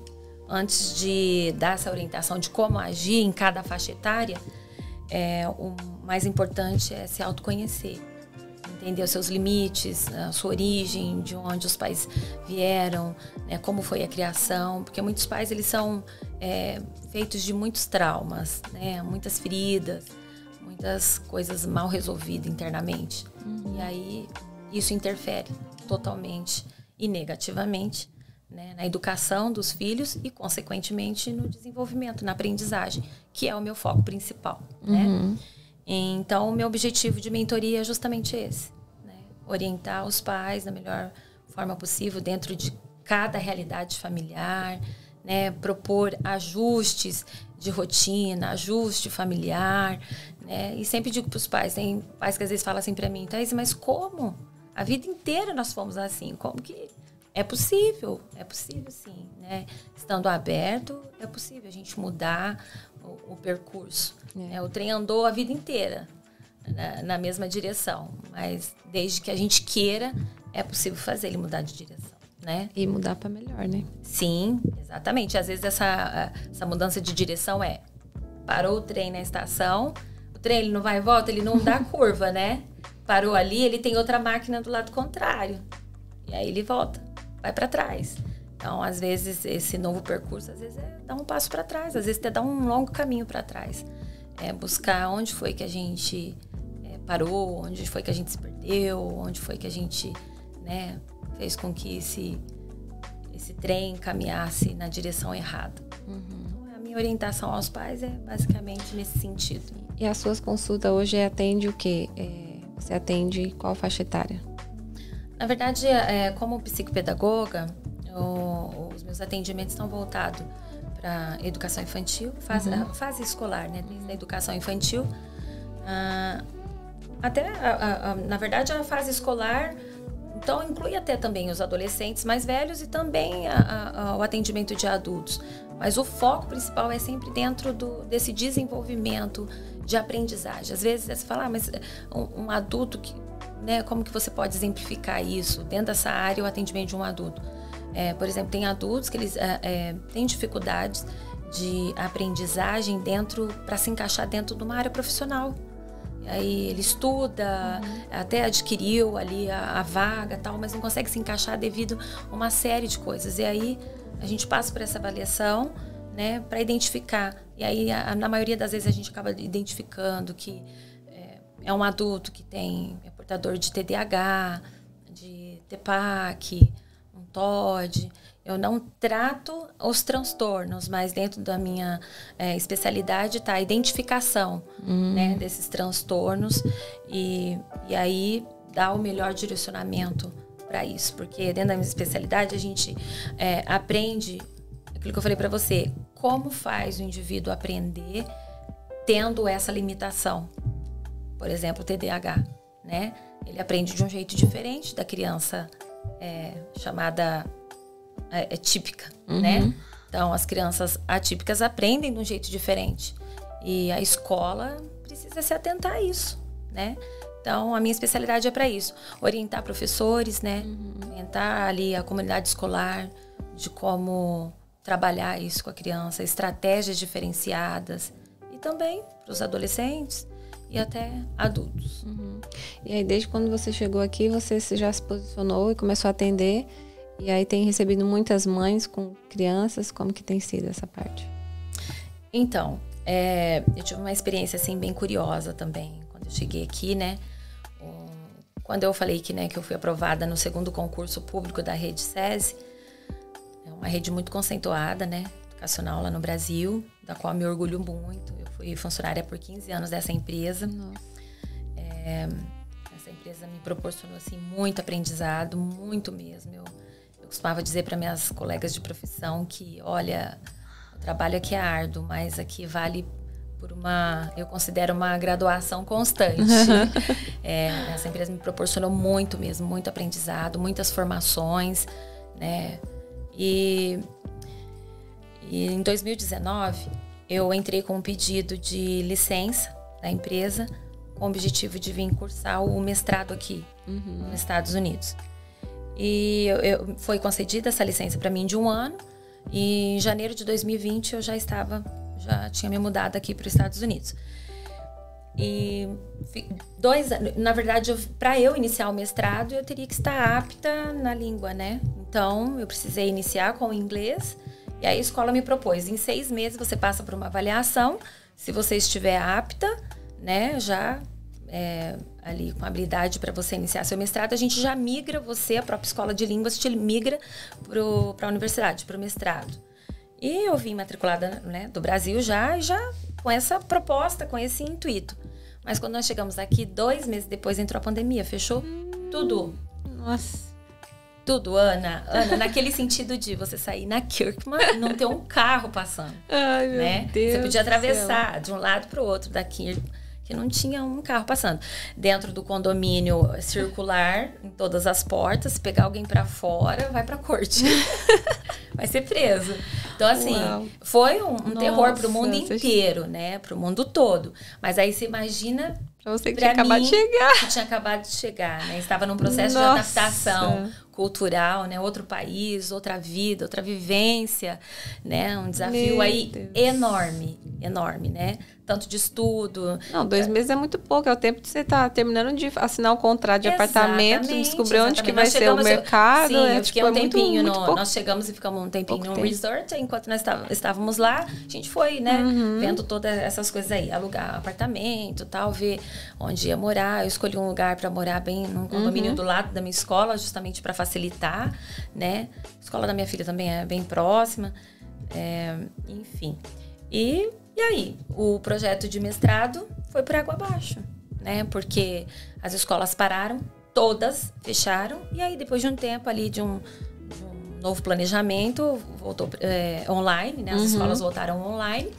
antes de dar essa orientação de como agir em cada faixa etária, é, o mais importante é se autoconhecer, entender os seus limites, a sua origem, de onde os pais vieram, né, como foi a criação, porque muitos pais eles são é, feitos de muitos traumas, né, muitas feridas, muitas coisas mal resolvidas internamente. Uhum. E aí isso interfere totalmente e negativamente, né, na educação dos filhos e, consequentemente, no desenvolvimento, na aprendizagem, que é o meu foco principal. Uhum. Né? Então, o meu objetivo de mentoria é justamente esse, né? Orientar os pais da melhor forma possível dentro de cada realidade familiar, né? Propor ajustes de rotina, ajuste familiar, né? E sempre digo para os pais, tem pais que às vezes falam assim para mim, Thaís, mas como? A vida inteira nós fomos assim, como que... É possível, é possível sim, né? Estando aberto, é possível a gente mudar o, o percurso. É. É, o trem andou a vida inteira na, na mesma direção, mas desde que a gente queira, é possível fazer ele mudar de direção, né? E mudar para melhor, né? Sim, exatamente. Às vezes essa, essa mudança de direção é, parou o trem na estação, o trem ele não vai e volta, ele não dá curva, né? Parou ali, ele tem outra máquina do lado contrário. E aí ele volta. Vai para trás. Então, às vezes, esse novo percurso, às vezes, é dar um passo para trás. Às vezes, é dar um longo caminho para trás. É buscar onde foi que a gente é, parou, onde foi que a gente se perdeu, onde foi que a gente, né, fez com que esse, esse trem caminhasse na direção errada. Uhum. Então, a minha orientação aos pais é basicamente nesse sentido. E as suas consultas hoje atende o quê? É, você atende qual faixa etária? Na verdade, é, como psicopedagoga, o, os meus atendimentos estão voltados para educação infantil, fase, uhum. fase escolar, né? Desde a educação infantil ah, até, a, a, na verdade, a fase escolar, então inclui até também os adolescentes mais velhos e também a, a, o atendimento de adultos. Mas o foco principal é sempre dentro do, desse desenvolvimento de aprendizagem. Às vezes você fala, ah, mas um, um adulto que... Né, como que você pode exemplificar isso dentro dessa área, o atendimento de um adulto? É, por exemplo, tem adultos que eles é, é, têm dificuldades de aprendizagem dentro para se encaixar dentro de uma área profissional. E aí ele estuda, uhum. até adquiriu ali a, a vaga, tal, mas não consegue se encaixar devido a uma série de coisas. E aí a gente passa por essa avaliação, né, para identificar. E aí, a, na maioria das vezes, a gente acaba identificando que é um adulto que tem, é portador de T D A H, de T P A C, um T O D. Eu não trato os transtornos, mas dentro da minha é, especialidade está a identificação hum. né, desses transtornos e, e aí dá o melhor direcionamento para isso. Porque dentro da minha especialidade a gente é, aprende, aquilo que eu falei para você, como faz o indivíduo aprender tendo essa limitação. Por exemplo, o T D A H, né? Ele aprende de um jeito diferente da criança é, chamada é, é típica, uhum. né? Então, as crianças atípicas aprendem de um jeito diferente. E a escola precisa se atentar a isso, né? Então, a minha especialidade é para isso. Orientar professores, né? Uhum. Orientar ali a comunidade escolar de como trabalhar isso com a criança, estratégias diferenciadas. E também para os adolescentes e até adultos. Uhum. E aí, desde quando você chegou aqui, você já se posicionou e começou a atender, e aí tem recebido muitas mães com crianças, como que tem sido essa parte? Então, é, eu tive uma experiência assim bem curiosa também, quando eu cheguei aqui, né? Um, quando eu falei que, né, que eu fui aprovada no segundo concurso público da rede SESI, é uma rede muito conceituada, né, educacional lá no Brasil, da qual me orgulho muito. Eu fui funcionária por quinze anos dessa empresa. É, essa empresa me proporcionou assim, muito aprendizado, muito mesmo. Eu, eu costumava dizer para minhas colegas de profissão que, olha, o trabalho aqui é árduo, mas aqui vale por uma, eu considero uma graduação constante. é, essa empresa me proporcionou muito mesmo, muito aprendizado, muitas formações, né? E, e em dois mil e dezenove, eu entrei com um pedido de licença da empresa com o objetivo de vir cursar o mestrado aqui, uhum. nos Estados Unidos. E eu, eu, foi concedida essa licença para mim de um ano, E em janeiro de dois mil e vinte eu já estava, já tinha me mudado aqui para os Estados Unidos. E dois anos, na verdade, para eu iniciar o mestrado, eu teria que estar apta na língua, né? Então, eu precisei iniciar com o inglês. E aí a escola me propôs, em seis meses você passa por uma avaliação. Se você estiver apta, né, já é, ali com habilidade para você iniciar seu mestrado, a gente já migra você, a própria escola de línguas te migra para a universidade, para o mestrado. E eu vim matriculada, né, do Brasil já, já com essa proposta, com esse intuito. Mas quando nós chegamos aqui, dois meses depois entrou a pandemia, fechou tudo. Nossa. Tudo, Ana. Ana, naquele sentido de você sair na Kirkman e não ter um carro passando. Ai, meu né? Deus. Você podia atravessar de um lado para o outro da Kirkman, que não tinha um carro passando. Dentro do condomínio circular, em todas as portas, se pegar alguém para fora, vai para a corte. Vai ser preso. Então, assim, Uau. foi um, um terror para o mundo inteiro, né? Para o mundo todo. Mas aí você imagina... Pra você que tinha acabado de chegar. Que tinha acabado de chegar, né? Estava num processo Nossa. de adaptação cultural, né? Outro país, outra vida, outra vivência, né? Um desafio Meu aí Deus. enorme, enorme, né? Tanto de estudo. Não, dois meses é muito pouco. É o tempo de você estar tá terminando de assinar um contrato de exatamente, apartamento, descobrir onde que vai ser chegamos, o mercado. Sim, é, eu fiquei tipo, um tempinho. muito, no, muito nós chegamos e ficamos um tempinho pouco no tempo. resort. Enquanto nós estávamos lá, a gente foi, né? Uhum. Vendo todas essas coisas aí. Alugar apartamento, tal, ver onde ia morar. Eu escolhi um lugar para morar bem num condomínio uhum. do lado da minha escola, justamente para facilitar, né? A escola da minha filha também é bem próxima. É, enfim. E... E aí, o projeto de mestrado foi por água abaixo, né? Porque as escolas pararam, todas fecharam. E aí, depois de um tempo ali, de um, de um novo planejamento, voltou é, online, né? As uhum. escolas voltaram online.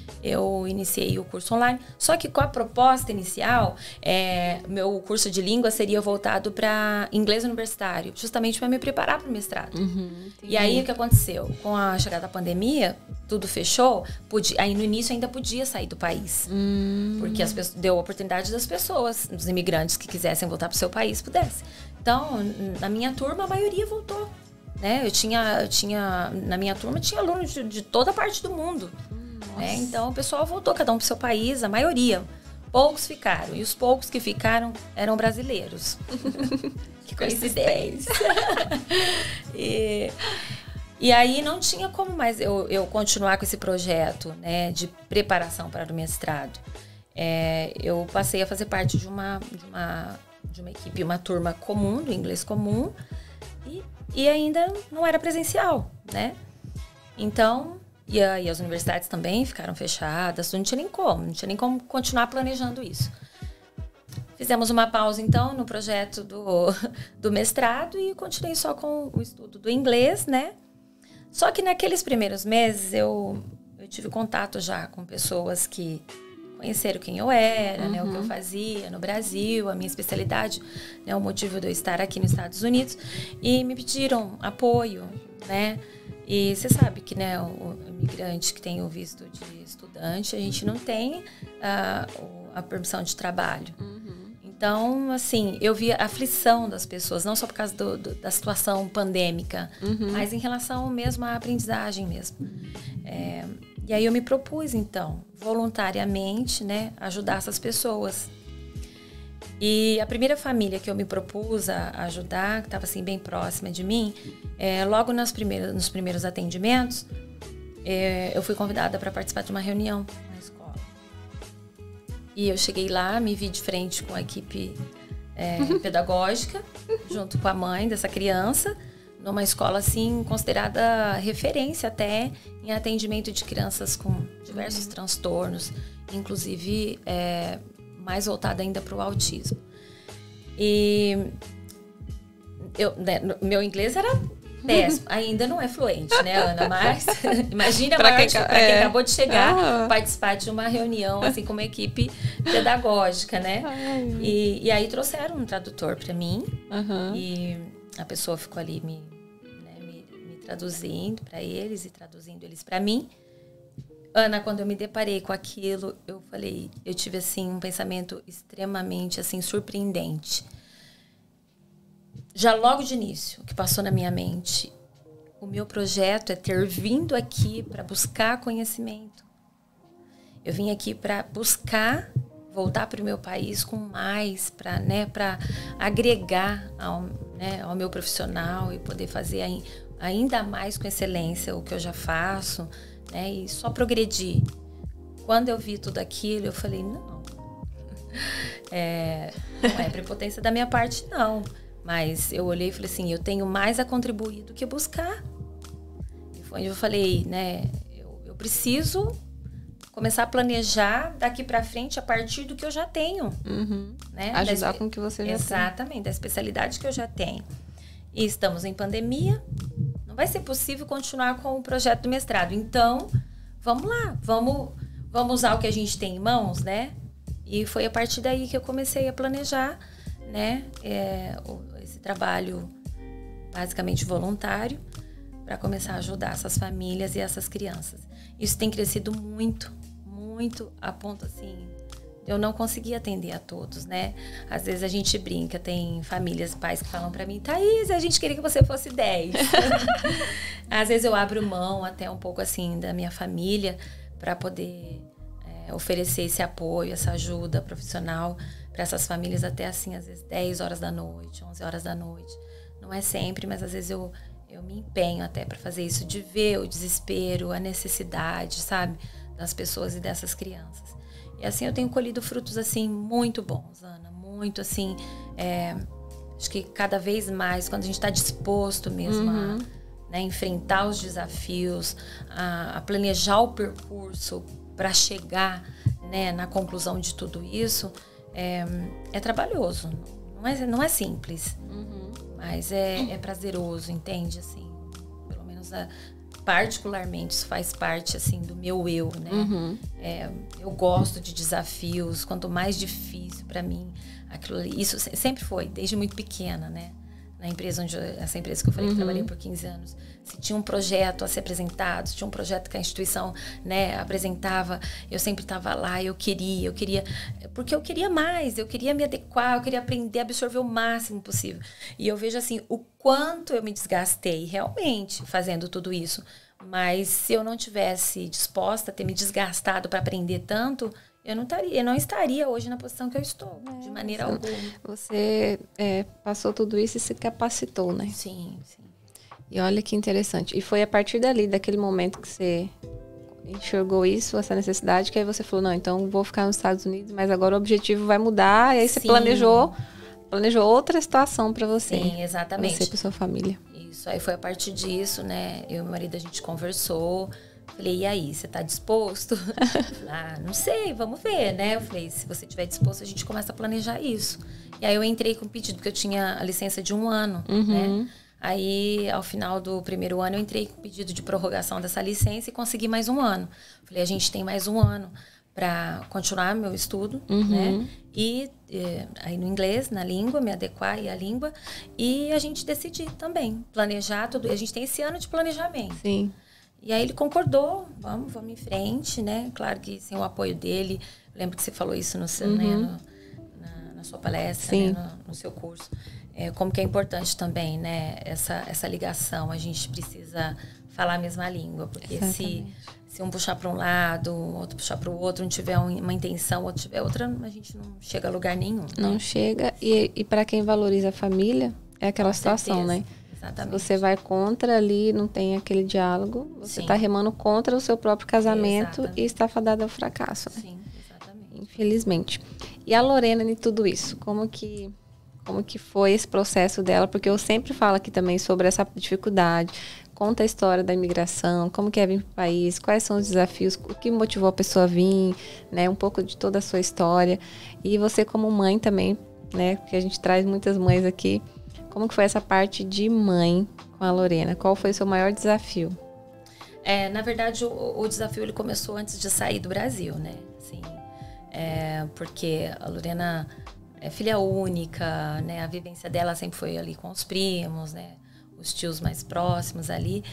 Eu iniciei o curso online. Só que com a proposta inicial, é, meu curso de língua seria voltado para inglês universitário, justamente para me preparar para o mestrado. Uhum, e aí, o que aconteceu? Com a chegada da pandemia, tudo fechou. Podia, aí, no início, ainda podia sair do país. Hum. Porque as pessoas, deu a oportunidade das pessoas, dos imigrantes que quisessem voltar para o seu país, pudessem. Então, na minha turma, a maioria voltou. Né? Eu tinha, eu tinha, na minha turma, tinha alunos de, de toda a parte do mundo. Né? Então, o pessoal voltou, cada um para o seu país, a maioria. Poucos ficaram. E os poucos que ficaram eram brasileiros. Que coincidência. e, e aí, não tinha como mais eu, eu continuar com esse projeto, né, de preparação para o mestrado. É, eu passei a fazer parte de uma, de, uma, de uma equipe, uma turma comum, do inglês comum. E, e ainda não era presencial, né? Então... E, a, e as universidades também ficaram fechadas, não tinha nem como, não tinha nem como continuar planejando isso. Fizemos uma pausa, então, no projeto do, do mestrado e continuei só com o estudo do inglês, né? Só que naqueles primeiros meses eu, eu tive contato já com pessoas que conheceram quem eu era, uhum. né, o que eu fazia no Brasil, a minha especialidade, né, o motivo de eu estar aqui nos Estados Unidos, e me pediram apoio, né? E você sabe que, né, o, o imigrante que tem o visto de estudante, a gente não tem a, a permissão de trabalho. Uhum. Então, assim, eu vi a aflição das pessoas, não só por causa do, do, da situação pandêmica, uhum. mas em relação mesmo à aprendizagem mesmo. É, e aí eu me propus, então, voluntariamente, né, ajudar essas pessoas. E a primeira família que eu me propus a ajudar, que estava assim bem próxima de mim, é, logo nas primeiras, nos primeiros atendimentos, é, eu fui convidada para participar de uma reunião na escola. E eu cheguei lá, me vi de frente com a equipe é, pedagógica, junto com a mãe dessa criança, numa escola assim considerada referência até em atendimento de crianças com diversos transtornos, inclusive é, mais voltada ainda para o autismo. E eu, né, meu inglês era péssimo, ainda não é fluente, né, Ana? Mas imagina para quem, é. quem acabou de chegar, ah. participar de uma reunião assim com uma equipe pedagógica, né? E, e aí trouxeram um tradutor para mim, uhum. e a pessoa ficou ali me, né, me, me traduzindo para eles e traduzindo eles para mim. Ana, quando eu me deparei com aquilo, eu falei, eu tive assim um pensamento extremamente assim surpreendente. Já logo de início, o que passou na minha mente, o meu projeto é ter vindo aqui para buscar conhecimento. Eu vim aqui para buscar voltar para o meu país com mais, para, né, para agregar ao, né, ao meu profissional e poder fazer ainda mais com excelência o que eu já faço, né, e só progredir. Quando eu vi tudo aquilo, eu falei, não, é, não é prepotência da minha parte, não. Mas eu olhei e falei assim, eu tenho mais a contribuir do que buscar. E foi onde eu falei, né, eu, eu preciso começar a planejar daqui para frente a partir do que eu já tenho. Uhum. Né? Ajudar da, com o que você já exatamente, tem. Exatamente, da especialidade que eu já tenho. E estamos em pandemia, não vai ser possível continuar com o projeto do mestrado. Então, vamos lá, vamos, vamos usar o que a gente tem em mãos, né? E foi a partir daí que eu comecei a planejar, né, é, esse trabalho basicamente voluntário para começar a ajudar essas famílias e essas crianças. Isso tem crescido muito, muito, a ponto assim, eu não consegui atender a todos, né? Às vezes a gente brinca, tem famílias, pais que falam para mim, Thaís, a gente queria que você fosse dez. Às vezes eu abro mão até um pouco assim da minha família para poder é, oferecer esse apoio, essa ajuda profissional para essas famílias até assim, às vezes dez horas da noite, onze horas da noite. Não é sempre, mas às vezes eu, eu me empenho até para fazer isso, de ver o desespero, a necessidade, sabe, das pessoas e dessas crianças. E assim eu tenho colhido frutos assim muito bons, Ana, muito assim, é, acho que cada vez mais, quando a gente está disposto mesmo uhum. a, né, enfrentar os desafios, a, a planejar o percurso para chegar, né, na conclusão de tudo isso, é, é trabalhoso, não é, não é simples, uhum. mas é, é prazeroso, entende? Assim, pelo menos a, particularmente isso faz parte assim do meu eu, né? Uhum. É, eu gosto de desafios, quanto mais difícil para mim, aquilo ali, isso sempre foi, desde muito pequena, né? Na empresa onde eu, essa empresa que eu falei uhum. que trabalhei por quinze anos, se tinha um projeto a ser apresentado, se tinha um projeto que a instituição, né, apresentava, eu sempre estava lá, eu queria, eu queria, porque eu queria mais, eu queria me adequar, eu queria aprender a absorver o máximo possível. E eu vejo assim, o quanto eu me desgastei realmente fazendo tudo isso, mas se eu não tivesse disposta a ter me desgastado para aprender tanto, eu não estaria, eu não estaria hoje na posição que eu estou, é, de maneira você, alguma. Você é, passou tudo isso e se capacitou, né? Sim, sim. E olha que interessante. E foi a partir dali, daquele momento que você enxergou isso, essa necessidade, que aí você falou, não, então vou ficar nos Estados Unidos, mas agora o objetivo vai mudar, e aí você sim. planejou, planejou outra situação para você. Sim, exatamente. Pra você e pra sua família. Isso, aí foi a partir disso, né, eu e meu marido, a gente conversou. Falei, e aí, você tá disposto? Ah, não sei, vamos ver, né? Eu falei, se você estiver disposto, a gente começa a planejar isso. E aí eu entrei com o pedido, porque eu tinha a licença de um ano, uhum. né? Aí, ao final do primeiro ano, eu entrei com o pedido de prorrogação dessa licença e consegui mais um ano. Falei, a gente tem mais um ano para continuar meu estudo, uhum. né? E eh, aí no inglês, na língua, me adequar à língua. E a gente decidir também, planejar tudo. A gente tem esse ano de planejamento. Sim. E aí ele concordou, vamos, vamos em frente, né? Claro que sem o apoio dele, lembro que você falou isso no seu, uhum. né? no, na, na sua palestra, né? no, no seu curso. É, como que é importante também, né? Essa, essa ligação, a gente precisa falar a mesma língua, porque se, se um puxar para um lado, o outro puxar para o outro, um tiver uma intenção, outro tiver outra, a gente não chega a lugar nenhum. Não né? chega, e, e para quem valoriza a família, é aquela Com situação, certeza. né? Exatamente. Se você vai contra ali, não tem aquele diálogo, você está remando contra o seu próprio casamento exatamente. E está fadado ao fracasso. Né? Sim, exatamente. Infelizmente. E a Lorena em tudo isso? Como que, como que foi esse processo dela? Porque eu sempre falo aqui também sobre essa dificuldade. Conta a história da imigração, como que é vir para o país, quais são os desafios, o que motivou a pessoa a vir, né? Um pouco de toda a sua história. E você como mãe também, né? Porque a gente traz muitas mães aqui. Como que foi essa parte de mãe com a Lorena? Qual foi o seu maior desafio? É, na verdade, o, o desafio ele começou antes de sair do Brasil, né? Assim, é, porque a Lorena é filha única, né? A vivência dela sempre foi ali com os primos, né? Os tios mais próximos ali.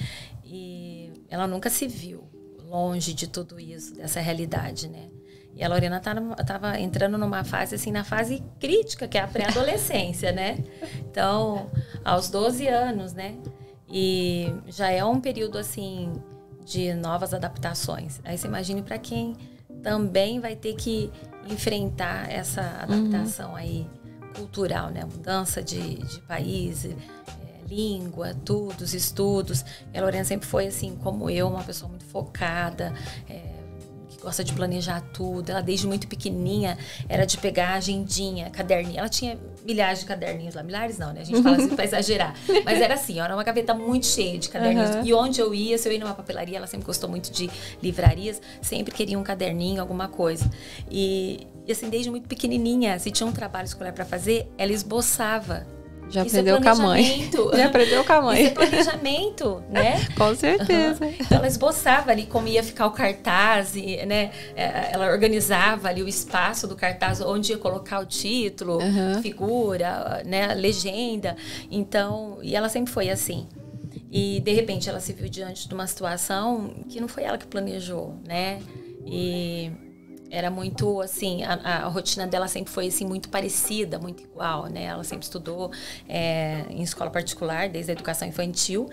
E ela nunca se viu longe de tudo isso, dessa realidade, né? E a Lorena estava entrando numa fase, assim, na fase crítica, que é a pré-adolescência, né? Então, aos doze anos, né? E já é um período, assim, de novas adaptações. Aí você imagine para quem também vai ter que enfrentar essa adaptação uhum. aí cultural, né? Mudança de, de país, é, língua, tudo, os estudos. E a Lorena sempre foi, assim, como eu, uma pessoa muito focada, é, gosta de planejar tudo. Ela, desde muito pequenininha, era de pegar a agendinha, caderninho. Ela tinha milhares de caderninhos lá. Milhares não, né? A gente fala assim pra exagerar. Mas era assim, ó, era uma gaveta muito cheia de caderninhos. Uhum. E onde eu ia, se eu ia numa papelaria, ela sempre gostou muito de livrarias, sempre queria um caderninho, alguma coisa. E, e assim, desde muito pequenininha, se tinha um trabalho escolar pra fazer, ela esboçava. Já Isso aprendeu é com a mãe. Já aprendeu com a mãe. Isso é planejamento, né? Com certeza. Uhum. Então, ela esboçava ali como ia ficar o cartaz, e, né? Ela organizava ali o espaço do cartaz, onde ia colocar o título, uhum. figura, né? Legenda. Então, e ela sempre foi assim. E, de repente, ela se viu diante de uma situação que não foi ela que planejou, né? E... era muito, assim, a, a rotina dela sempre foi, assim, muito parecida, muito igual, né? Ela sempre estudou é, em escola particular, desde a educação infantil.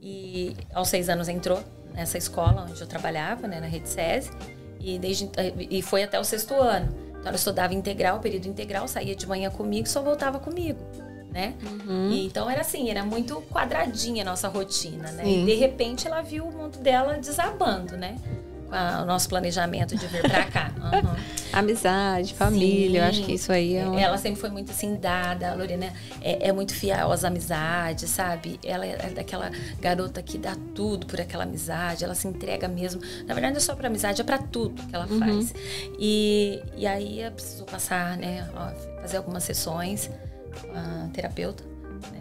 E aos seis anos entrou nessa escola onde eu trabalhava, né? Na Rede SESI. E, desde, e foi até o sexto ano. Então, ela estudava integral, período integral, saía de manhã comigo e só voltava comigo, né? Uhum. E, então, era assim, era muito quadradinha a nossa rotina, né? Sim. E, de repente, ela viu o mundo dela desabando, né? O nosso planejamento de vir pra cá. Uhum. Amizade, família, eu acho que isso aí é uma... Ela sempre foi muito assim dada, a Lorena é, é muito fiel às amizades, sabe? Ela é daquela garota que dá tudo por aquela amizade, ela se entrega mesmo. Na verdade, não é só pra amizade, é pra tudo que ela faz. Uhum. E, e aí, ela precisou passar, né, ó, fazer algumas sessões com a terapeuta, né,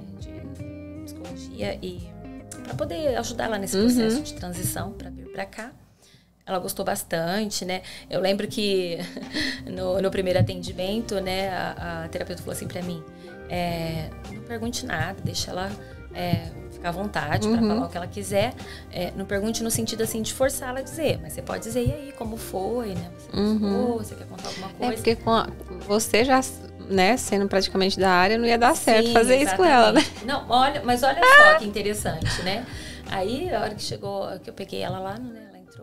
de psicologia, e pra poder ajudar ela nesse processo uhum. de transição pra vir pra cá. Ela gostou bastante, né? Eu lembro que no, no primeiro atendimento, né, a, a terapeuta falou assim pra mim, é, não pergunte nada, deixa ela é, ficar à vontade uhum. para falar o que ela quiser. É, não pergunte no sentido, assim, de forçá-la a dizer, mas você pode dizer, e aí, como foi, né? Você gostou, uhum. você quer contar alguma coisa? É porque com a, você já, né, sendo praticamente da área, não ia dar certo Sim, fazer exatamente. Isso com ela, né? Não, olha, mas olha só que interessante, né? Aí, a hora que chegou, que eu peguei ela lá, né?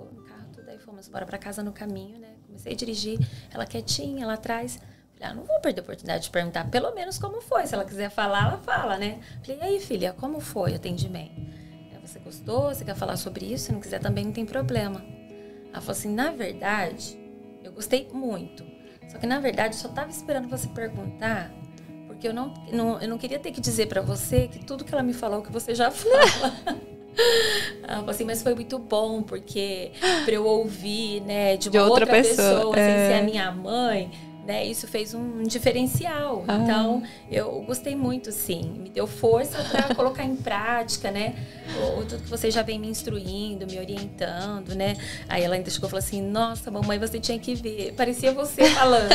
Fomos embora pra casa no caminho, né? Comecei a dirigir, ela quietinha lá atrás. Falei, ah, não vou perder a oportunidade de perguntar pelo menos como foi. Se ela quiser falar, ela fala, né? Falei, e aí, filha, como foi o atendimento? Você gostou? Você quer falar sobre isso? Se não quiser também, não tem problema. Ela falou assim, na verdade, eu gostei muito. Só que, na verdade, eu só tava esperando você perguntar, porque eu não, não, eu não queria ter que dizer pra você que tudo que ela me falou, que você já fala. Ela falou assim, mas foi muito bom, porque pra eu ouvir, né, de uma de outra, outra pessoa, pessoa é... sem ser a minha mãe, né, isso fez um diferencial. Ah. Então, eu gostei muito, sim. Me deu força para colocar em prática, né, o, o, tudo que você já vem me instruindo, me orientando, né. Aí ela ainda chegou e falou assim, nossa, mamãe, você tinha que ver, parecia você falando.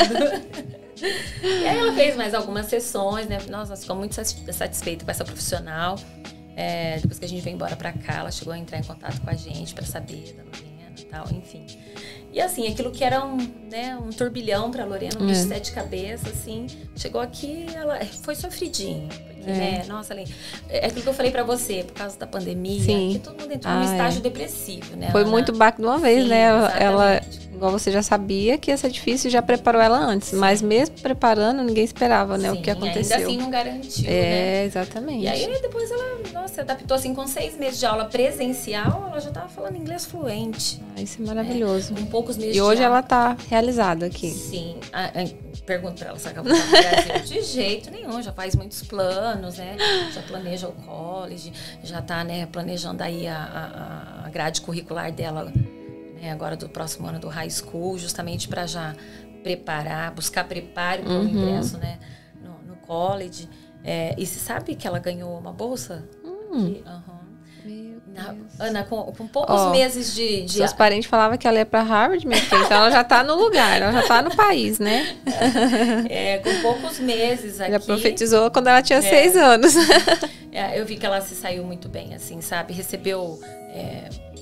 E aí ela fez mais algumas sessões, né, nossa, ficou muito satisfeita com essa profissional. É, depois que a gente veio embora pra cá, ela chegou a entrar em contato com a gente pra saber da Lorena e tal, enfim. E assim, aquilo que era um, né, um turbilhão pra Lorena, um bicho de sete cabeças, assim, chegou aqui, ela foi sofridinho. Porque, é. né, nossa, Lene, é aquilo que eu falei pra você, por causa da pandemia, Sim. que todo mundo entrou ah, num estágio é. depressivo, né? Foi ela, muito baque de uma vez, Sim, né? Ela, ela, igual você já sabia que ia ser difícil, já preparou ela antes. Sim. Mas mesmo preparando, ninguém esperava, né, Sim, o que aconteceu. Ainda assim não garantiu, é, né? exatamente. E aí depois ela, nossa, adaptou assim, com seis meses de aula presencial, ela já tava falando inglês fluente. Ah, isso é maravilhoso. É, com poucos meses E hoje de ela tá realizada aqui. Sim. A, a, pergunto pra ela se ela vai voltar pro Brasil. De jeito nenhum, já faz muitos planos, né? Já planeja o college, já tá, né, planejando aí a, a, a grade curricular dela, né, agora do próximo ano do high school, justamente para já preparar, buscar preparo para o uhum. ingresso, né, no, no college. É, e você sabe que ela ganhou uma bolsa? Hum. Que, uhum. Na, Ana, com, com poucos oh, meses de, de... Seus parentes falavam que ela ia para Harvard, minha filha, então ela já tá no lugar, ela já tá no país, né? É, com poucos meses aqui... Já profetizou quando ela tinha é, seis anos. É, eu vi que ela se saiu muito bem, assim, sabe? Recebeu é,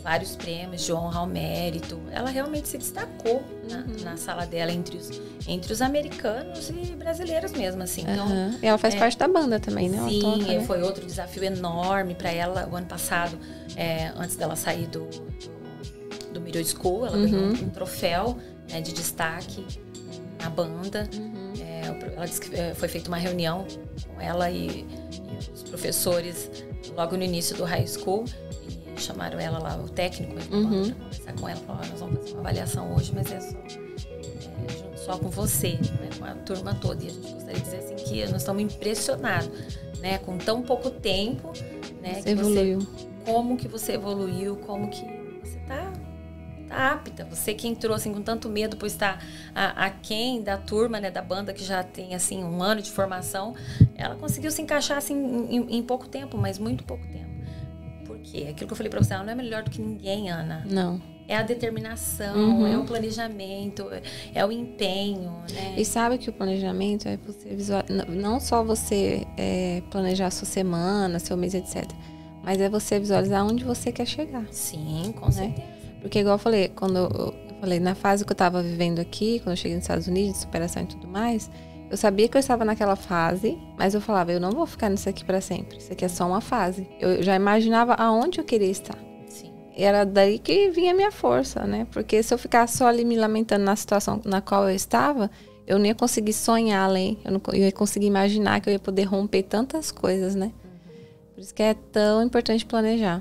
vários prêmios de honra ao mérito. Ela realmente se destacou na, Uhum. na sala dela entre os, entre os americanos e brasileiros mesmo, assim. Então, Uhum. E ela faz é, parte da banda também, né? Ela sim, toca, né? foi outro desafio enorme para ela. O ano passado, é, antes dela sair do, do, do Middle School, ela Uhum. ganhou um, um troféu, né, de destaque na banda. Uhum. É, ela disse que é, foi feita uma reunião com ela e, e os professores logo no início do high school. E chamaram ela lá, o técnico, Uhum. para conversar com ela. Falaram, nós vamos fazer uma avaliação hoje, mas é só, é, junto só com você, né, com a turma toda. E a gente gostaria de dizer assim que nós estamos impressionados, né, com tão pouco tempo, né, Você que evoluiu. Você, como que você evoluiu, como que você está tá apta. Você que entrou assim, com tanto medo por estar aquém da turma, né, da banda que já tem assim, um ano de formação, ela conseguiu se encaixar assim, em, em pouco tempo, mas muito pouco tempo. Por quê? Aquilo que eu falei pra você, ela não é melhor do que ninguém, Ana. Não. É a determinação, Uhum. é o planejamento, é o empenho, né? E sabe que o planejamento é você visualizar, não só você é, planejar a sua semana, seu mês, etcétera. Mas é você visualizar onde você quer chegar. Sim, com né? certeza. Porque igual eu falei, quando eu, eu falei, na fase que eu tava vivendo aqui, quando eu cheguei nos Estados Unidos, de superação e tudo mais, eu sabia que eu estava naquela fase, mas eu falava, eu não vou ficar nisso aqui para sempre. Isso aqui é só uma fase. Eu já imaginava aonde eu queria estar. Sim. E era daí que vinha a minha força, né? Porque se eu ficasse só ali me lamentando na situação na qual eu estava, eu não ia conseguir sonhar além. Eu não eu ia conseguir imaginar que eu ia poder romper tantas coisas, né? Por isso que é tão importante planejar.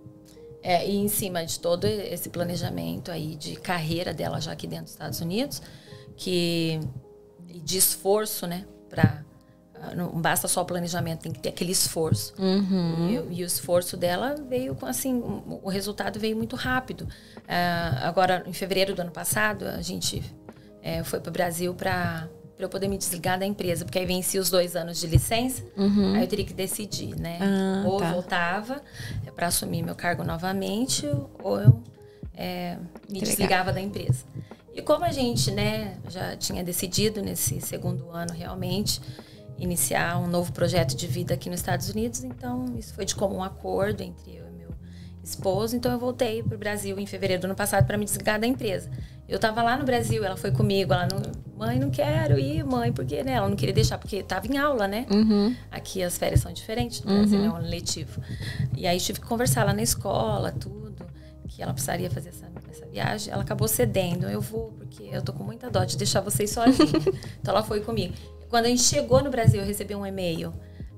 É, e em cima de todo esse planejamento aí de carreira dela já aqui dentro dos Estados Unidos, que de esforço, né? Pra, não basta só o planejamento, tem que ter aquele esforço. Uhum. E, e o esforço dela veio com, assim, o resultado veio muito rápido. Uh, agora, em fevereiro do ano passado, a gente é, foi para o Brasil para eu poder me desligar da empresa, porque aí venci os dois anos de licença, Uhum. aí eu teria que decidir, né? Ah, ou tá. eu voltava para assumir meu cargo novamente, ou eu é, me Entregar. desligava da empresa. E como a gente, né, já tinha decidido nesse segundo ano realmente iniciar um novo projeto de vida aqui nos Estados Unidos, então isso foi de comum acordo entre eu e meu esposo. Então eu voltei para o Brasil em fevereiro do ano passado para me desligar da empresa. Eu estava lá no Brasil, ela foi comigo, ela não, mãe, não quero ir, mãe, porque, né, ela não queria deixar, porque estava em aula, né? Uhum. Aqui as férias são diferentes, no Brasil é um ano letivo. E aí tive que conversar lá na escola, tudo, que ela precisaria fazer essa, essa viagem. Ela acabou cedendo, eu vou, porque eu tô com muita dó de deixar vocês sozinhos. Então ela foi comigo. Quando a gente chegou no Brasil, eu recebi um e-mail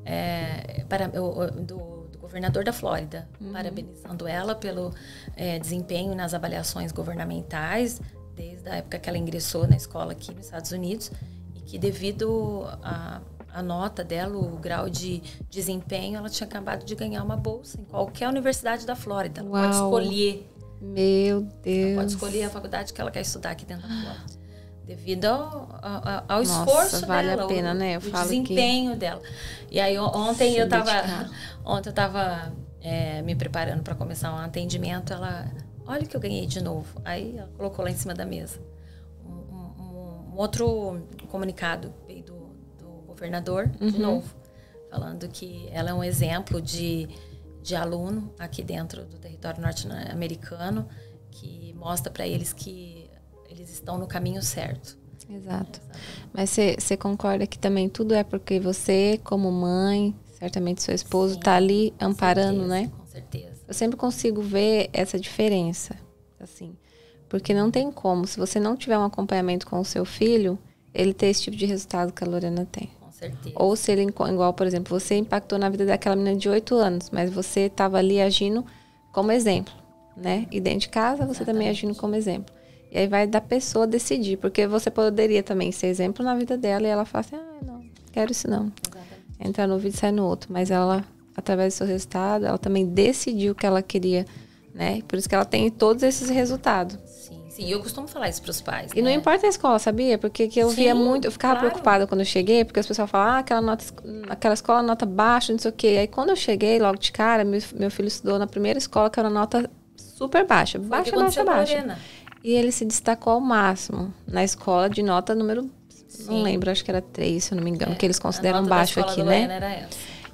é, para, o, do, do governador da Flórida, uhum. parabenizando ela pelo é, desempenho nas avaliações governamentais, desde a época que ela ingressou na escola aqui nos Estados Unidos, e que devido a, a nota dela, o grau de desempenho, ela tinha acabado de ganhar uma bolsa em qualquer universidade da Flórida. Ela pode escolher. Meu Deus. Ela pode escolher a faculdade que ela quer estudar aqui dentro da Flórida. Devido ao, ao, ao Nossa, esforço vale dela, a pena, o, né? Eu o falo desempenho que... dela. E aí ontem Se eu tava, dedicar. ontem eu tava é, me preparando para começar um atendimento. Ela, olha o que eu ganhei de novo. Aí ela colocou lá em cima da mesa um, um, um outro comunicado veio do, do governador, uhum. de novo, falando que ela é um exemplo de, de aluno aqui dentro do território norte-americano, que mostra para eles que eles estão no caminho certo. Exato. Mas você concorda que também tudo é porque você, como mãe, certamente seu esposo, está ali amparando, certeza, né? Com certeza. Eu sempre consigo ver essa diferença, assim. Porque não tem como, se você não tiver um acompanhamento com o seu filho, ele ter esse tipo de resultado que a Lorena tem. Com certeza. Ou se ele, igual, por exemplo, você impactou na vida daquela menina de oito anos, mas você estava ali agindo como exemplo, né? E dentro de casa, você Exatamente. Também agindo como exemplo. E aí vai da pessoa decidir, porque você poderia também ser exemplo na vida dela e ela fala assim, ah, não, quero isso não. Exatamente. Entra no vídeo e sai no outro. Mas ela, através do seu resultado, ela também decidiu o que ela queria, né? Por isso que ela tem todos esses resultados. Sim, sim. Eu costumo falar isso para os pais. E né? não importa a escola, sabia? Porque que eu sim, via muito, eu ficava claro. preocupada quando eu cheguei, porque as pessoas falam, ah, aquela, nota, aquela escola nota baixa, não sei o quê. Aí quando eu cheguei, logo de cara, meu, meu filho estudou na primeira escola, que era uma nota super baixa. Foi baixa, que baixa, baixa. Lorena. E ele se destacou ao máximo na escola de nota número, Sim. não lembro, acho que era três, se eu não me engano, É, que eles consideram a nota baixo da escola aqui, do né? Lorena era essa.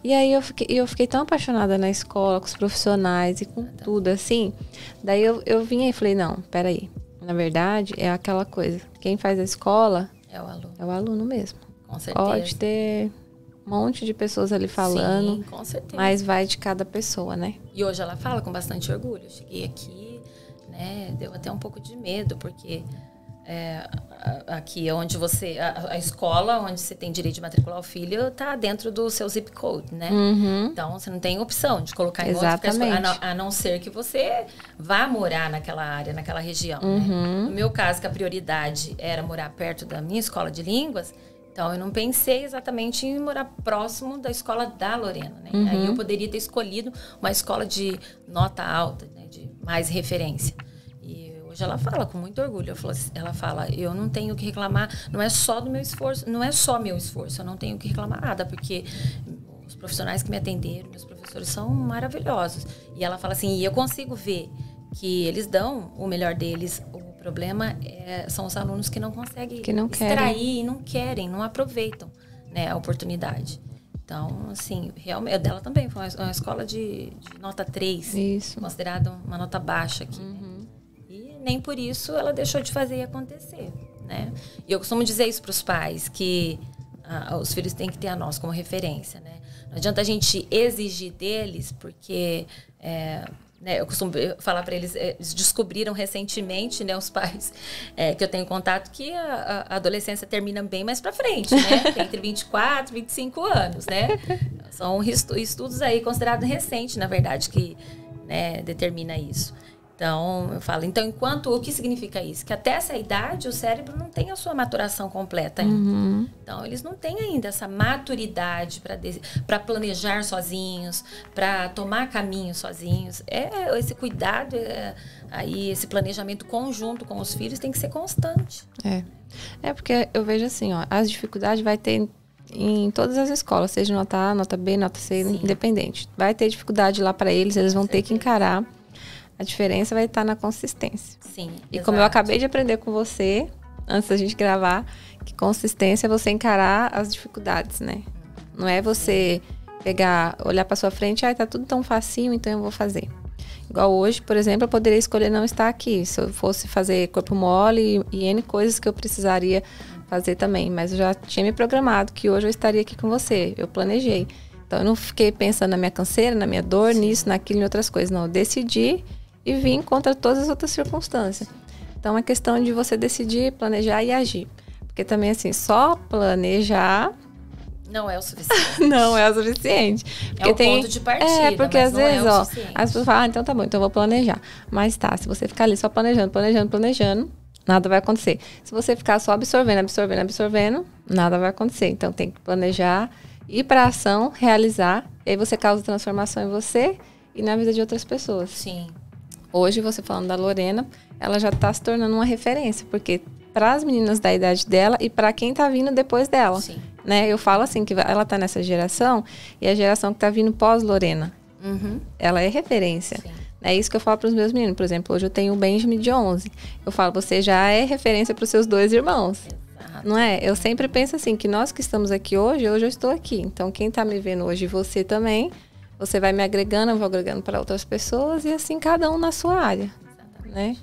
E aí eu fiquei, eu fiquei tão apaixonada na escola, com os profissionais e com tudo, assim. Daí eu, eu vim e falei, não, peraí. Na verdade, é aquela coisa. Quem faz a escola é o aluno. É o aluno mesmo. Com certeza. Pode ter um monte de pessoas ali falando. Sim, com certeza. Mas vai de cada pessoa, né? E hoje ela fala com bastante orgulho. Eu cheguei aqui, né? Deu até um pouco de medo, porque é, aqui é onde você... A, a escola onde você tem direito de matricular o filho tá dentro do seu zip code, né? Uhum. Então, você não tem opção de colocar em Exatamente. outra escola, a não, a não ser que você vá morar naquela área, naquela região, uhum. né? No meu caso, que a prioridade era morar perto da minha escola de línguas, então eu não pensei exatamente em morar próximo da escola da Lorena, né? Uhum. Aí eu poderia ter escolhido uma escola de nota alta, né? De mais referência. Hoje ela fala com muito orgulho, ela fala, eu não tenho que reclamar, não é só do meu esforço, não é só meu esforço, eu não tenho que reclamar nada, porque os profissionais que me atenderam, meus professores são maravilhosos. E ela fala assim, e eu consigo ver que eles dão o melhor deles, o problema é, são os alunos que não conseguem que não extrair querem. e não querem, não aproveitam, né, a oportunidade. Então, assim, realmente, dela também foi uma, uma escola de, de nota três, Isso. Considerada uma nota baixa aqui, uhum. né? Nem por isso ela deixou de fazer e acontecer, né? E eu costumo dizer isso para os pais, que ah, os filhos têm que ter a nós como referência, né? Não adianta a gente exigir deles, porque é, né, eu costumo falar para eles, eles descobriram recentemente, né, os pais é, que eu tenho contato, que a, a adolescência termina bem mais para frente, né? Tem entre vinte e quatro e vinte e cinco anos, né? São estudos aí considerados recentes, na verdade, que né, determina isso. Então, eu falo, então, enquanto, o que significa isso? Que até essa idade, o cérebro não tem a sua maturação completa ainda. Uhum. Então, eles não têm ainda essa maturidade para planejar sozinhos, para tomar caminho sozinhos. É, esse cuidado, é, aí, esse planejamento conjunto com os filhos tem que ser constante. É, é porque eu vejo assim, ó, as dificuldades vai ter em todas as escolas, seja nota A, nota B, nota C, Sim. independente. Vai ter dificuldade lá para eles, eles vão ter que encarar. A diferença vai estar na consistência. Sim, E exato. como eu acabei de aprender com você, antes da gente gravar, que consistência é você encarar as dificuldades, né? Não é você pegar, olhar para sua frente, ah, tá tudo tão facinho, então eu vou fazer. Igual hoje, por exemplo, eu poderia escolher não estar aqui. Se eu fosse fazer corpo mole e, e N coisas que eu precisaria fazer também. Mas eu já tinha me programado que hoje eu estaria aqui com você. Eu planejei. Então eu não fiquei pensando na minha canseira, na minha dor, Sim. nisso, naquilo e outras coisas. Não, eu decidi e vim contra todas as outras circunstâncias. Então, é questão de você decidir, planejar e agir. Porque também, assim, só planejar... Não é o suficiente. Não é o suficiente. Porque é o tem... ponto de partida, É, porque às vezes, é ó, as pessoas falam, ah, então tá bom, então eu vou planejar. Mas tá, se você ficar ali só planejando, planejando, planejando, nada vai acontecer. Se você ficar só absorvendo, absorvendo, absorvendo, nada vai acontecer. Então, tem que planejar, ir para ação, realizar, e aí você causa transformação em você e na vida de outras pessoas. Sim. Hoje, você falando da Lorena, ela já está se tornando uma referência, porque para as meninas da idade dela e para quem está vindo depois dela. Sim. Né? Eu falo assim, que ela está nessa geração e a geração que está vindo pós-Lorena. Uhum. Ela é referência. Sim. É isso que eu falo para os meus meninos. Por exemplo, hoje eu tenho o Benjamin de onze. Eu falo, você já é referência para os seus dois irmãos. Exato. Não é? Eu sempre penso assim, que nós que estamos aqui hoje, hoje eu estou aqui. Então, quem está me vendo hoje, você também... Você vai me agregando, eu vou agregando para outras pessoas e assim cada um na sua área, né?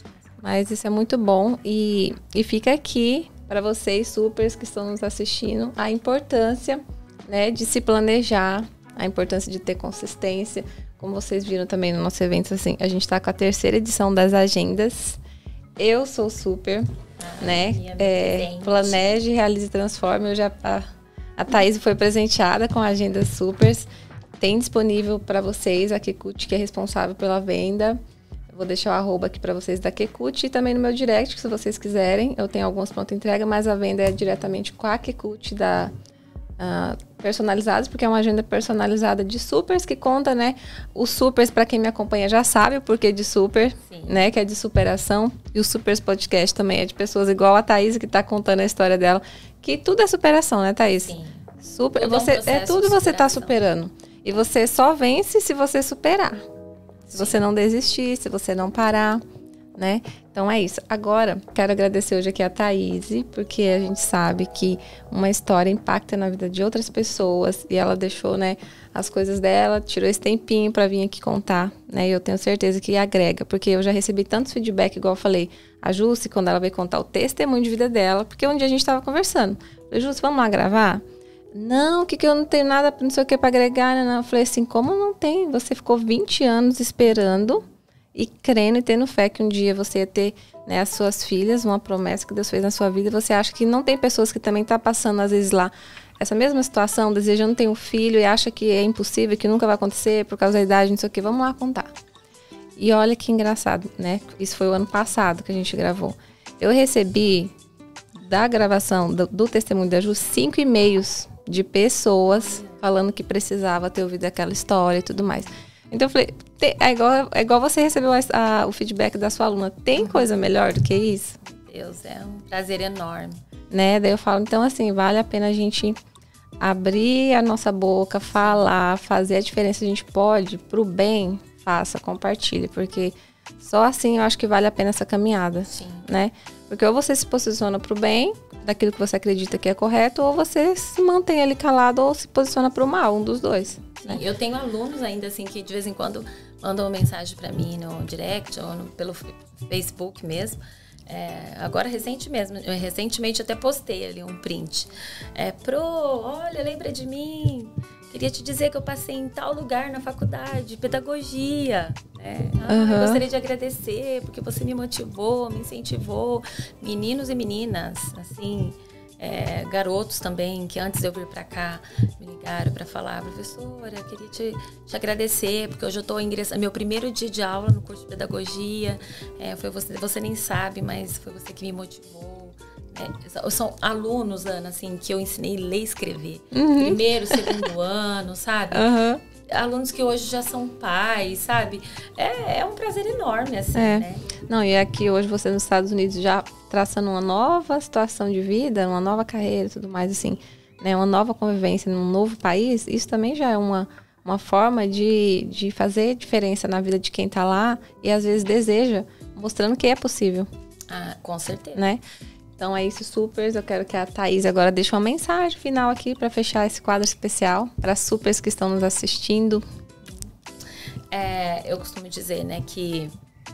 Mas isso é muito bom e, e fica aqui para vocês supers que estão nos assistindo a importância, né, de se planejar, a importância de ter consistência. Como vocês viram também no nosso evento, assim, a gente está com a terceira edição das agendas. Eu sou super, ah, né? É, planeje, realize e transforme. Eu já, a, a Thaís foi presenteada com a agenda supers. Tem disponível para vocês a Kekuchi, que é responsável pela venda. Eu vou deixar o arroba aqui para vocês da Kekuchi e também no meu direct, se vocês quiserem. Eu tenho algumas pronta entrega, mas a venda é diretamente com a Kekuchi da uh, personalizados, porque é uma agenda personalizada de supers que conta, né? Os supers, para quem me acompanha, já sabe o porquê de super, Sim. né? Que é de superação. E o Supers Podcast também é de pessoas igual a Thaís, que está contando a história dela. Que tudo é superação, né, Thaís? Sim. Super, tudo você, é, um é tudo você está superando. E você só vence se você superar. Se você não desistir, se você não parar, né? Então é isso. Agora, quero agradecer hoje aqui a Thaís, porque a gente sabe que uma história impacta na vida de outras pessoas e ela deixou, né, as coisas dela, tirou esse tempinho para vir aqui contar, né? E eu tenho certeza que agrega, porque eu já recebi tantos feedback, igual eu falei, a Jussi, quando ela veio contar o testemunho de vida dela, porque um dia a gente estava conversando. Eu falei, Jussi, vamos lá gravar? Não, que, que eu não tenho nada, não sei o que para agregar, né? Eu falei assim, como não tem? Você ficou vinte anos esperando e crendo e tendo fé que um dia você ia ter, né, as suas filhas, uma promessa que Deus fez na sua vida. E você acha que não tem pessoas que também estão tá passando, às vezes, lá, essa mesma situação, desejando ter um filho e acha que é impossível, que nunca vai acontecer por causa da idade, não sei o que. Vamos lá contar. E olha que engraçado, né? Isso foi o ano passado que a gente gravou. Eu recebi da gravação do, do testemunho da Ju cinco e-mails de pessoas falando que precisava ter ouvido aquela história e tudo mais. Então eu falei, é igual, é igual você recebeu a, a, o feedback da sua aluna. Tem coisa melhor do que isso? Deus, é um prazer enorme. Né? Daí eu falo, então assim, vale a pena a gente abrir a nossa boca, falar, fazer a diferença. A gente pode, pro bem, faça, compartilhe, porque só assim eu acho que vale a pena essa caminhada. Sim. Né? Porque ou você se posiciona pro bem, daquilo que você acredita que é correto, ou você se mantém ali calado ou se posiciona pro mal, um dos dois. Né? Eu tenho alunos ainda assim que de vez em quando mandam uma mensagem para mim no direct ou no, pelo Facebook mesmo. É, agora recente mesmo, eu recentemente até postei ali um print. É, Pro, olha, lembra de mim? Queria te dizer que eu passei em tal lugar na faculdade, pedagogia. Né? Ah, uhum. Eu gostaria de agradecer porque você me motivou, me incentivou. Meninos e meninas, assim, é, garotos também, que antes de eu vir para cá me ligaram para falar, professora, queria te, te agradecer porque hoje eu estou ingressando, meu primeiro dia de aula no curso de pedagogia, é, foi você, você nem sabe, mas foi você que me motivou. É, são alunos, Ana, assim, que eu ensinei a ler e escrever. Uhum. Primeiro, segundo ano, sabe? Uhum. Alunos que hoje já são pais, sabe? É, é um prazer enorme, assim, é. né? Não, e aqui hoje você nos Estados Unidos já traçando uma nova situação de vida, uma nova carreira e tudo mais, assim, né? Uma nova convivência num novo país, isso também já é uma, uma forma de, de fazer diferença na vida de quem tá lá e às vezes deseja, mostrando que é possível. Ah, com certeza. Né? Então é isso, supers. Eu quero que a Thaís agora deixe uma mensagem final aqui para fechar esse quadro especial para as supers que estão nos assistindo. É, eu costumo dizer, né, que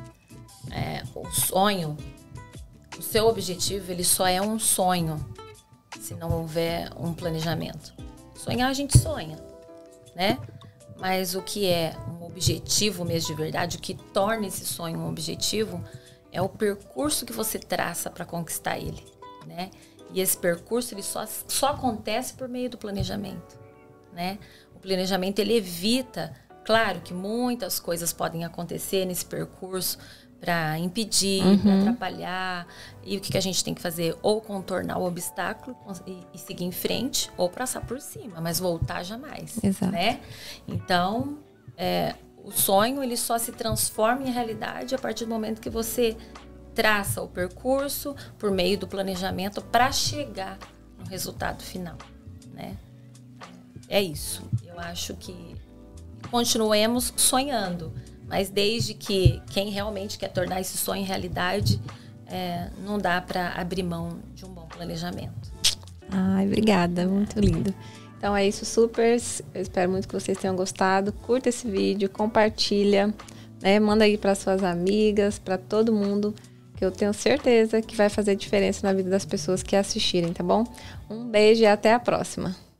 é, o sonho, o seu objetivo, ele só é um sonho se não houver um planejamento. Sonhar a gente sonha, né? Mas o que é um objetivo mesmo de verdade, o que torna esse sonho um objetivo é o percurso que você traça para conquistar ele, né? E esse percurso ele só, só acontece por meio do planejamento, né? O planejamento ele evita, claro que muitas coisas podem acontecer nesse percurso para impedir, uhum. para atrapalhar. E o que, que a gente tem que fazer? Ou contornar o obstáculo e, e seguir em frente, ou passar por cima, mas voltar jamais, Exato. Né? Então, é, o sonho, ele só se transforma em realidade a partir do momento que você traça o percurso por meio do planejamento para chegar no resultado final, né? É isso. Eu acho que continuemos sonhando, mas desde que quem realmente quer tornar esse sonho realidade, é, não dá para abrir mão de um bom planejamento. Ai, obrigada. Muito lindo. Então é isso, supers. Eu espero muito que vocês tenham gostado. Curta esse vídeo, compartilha, né? Manda aí para suas amigas, para todo mundo, que eu tenho certeza que vai fazer diferença na vida das pessoas que assistirem, tá bom? Um beijo e até a próxima.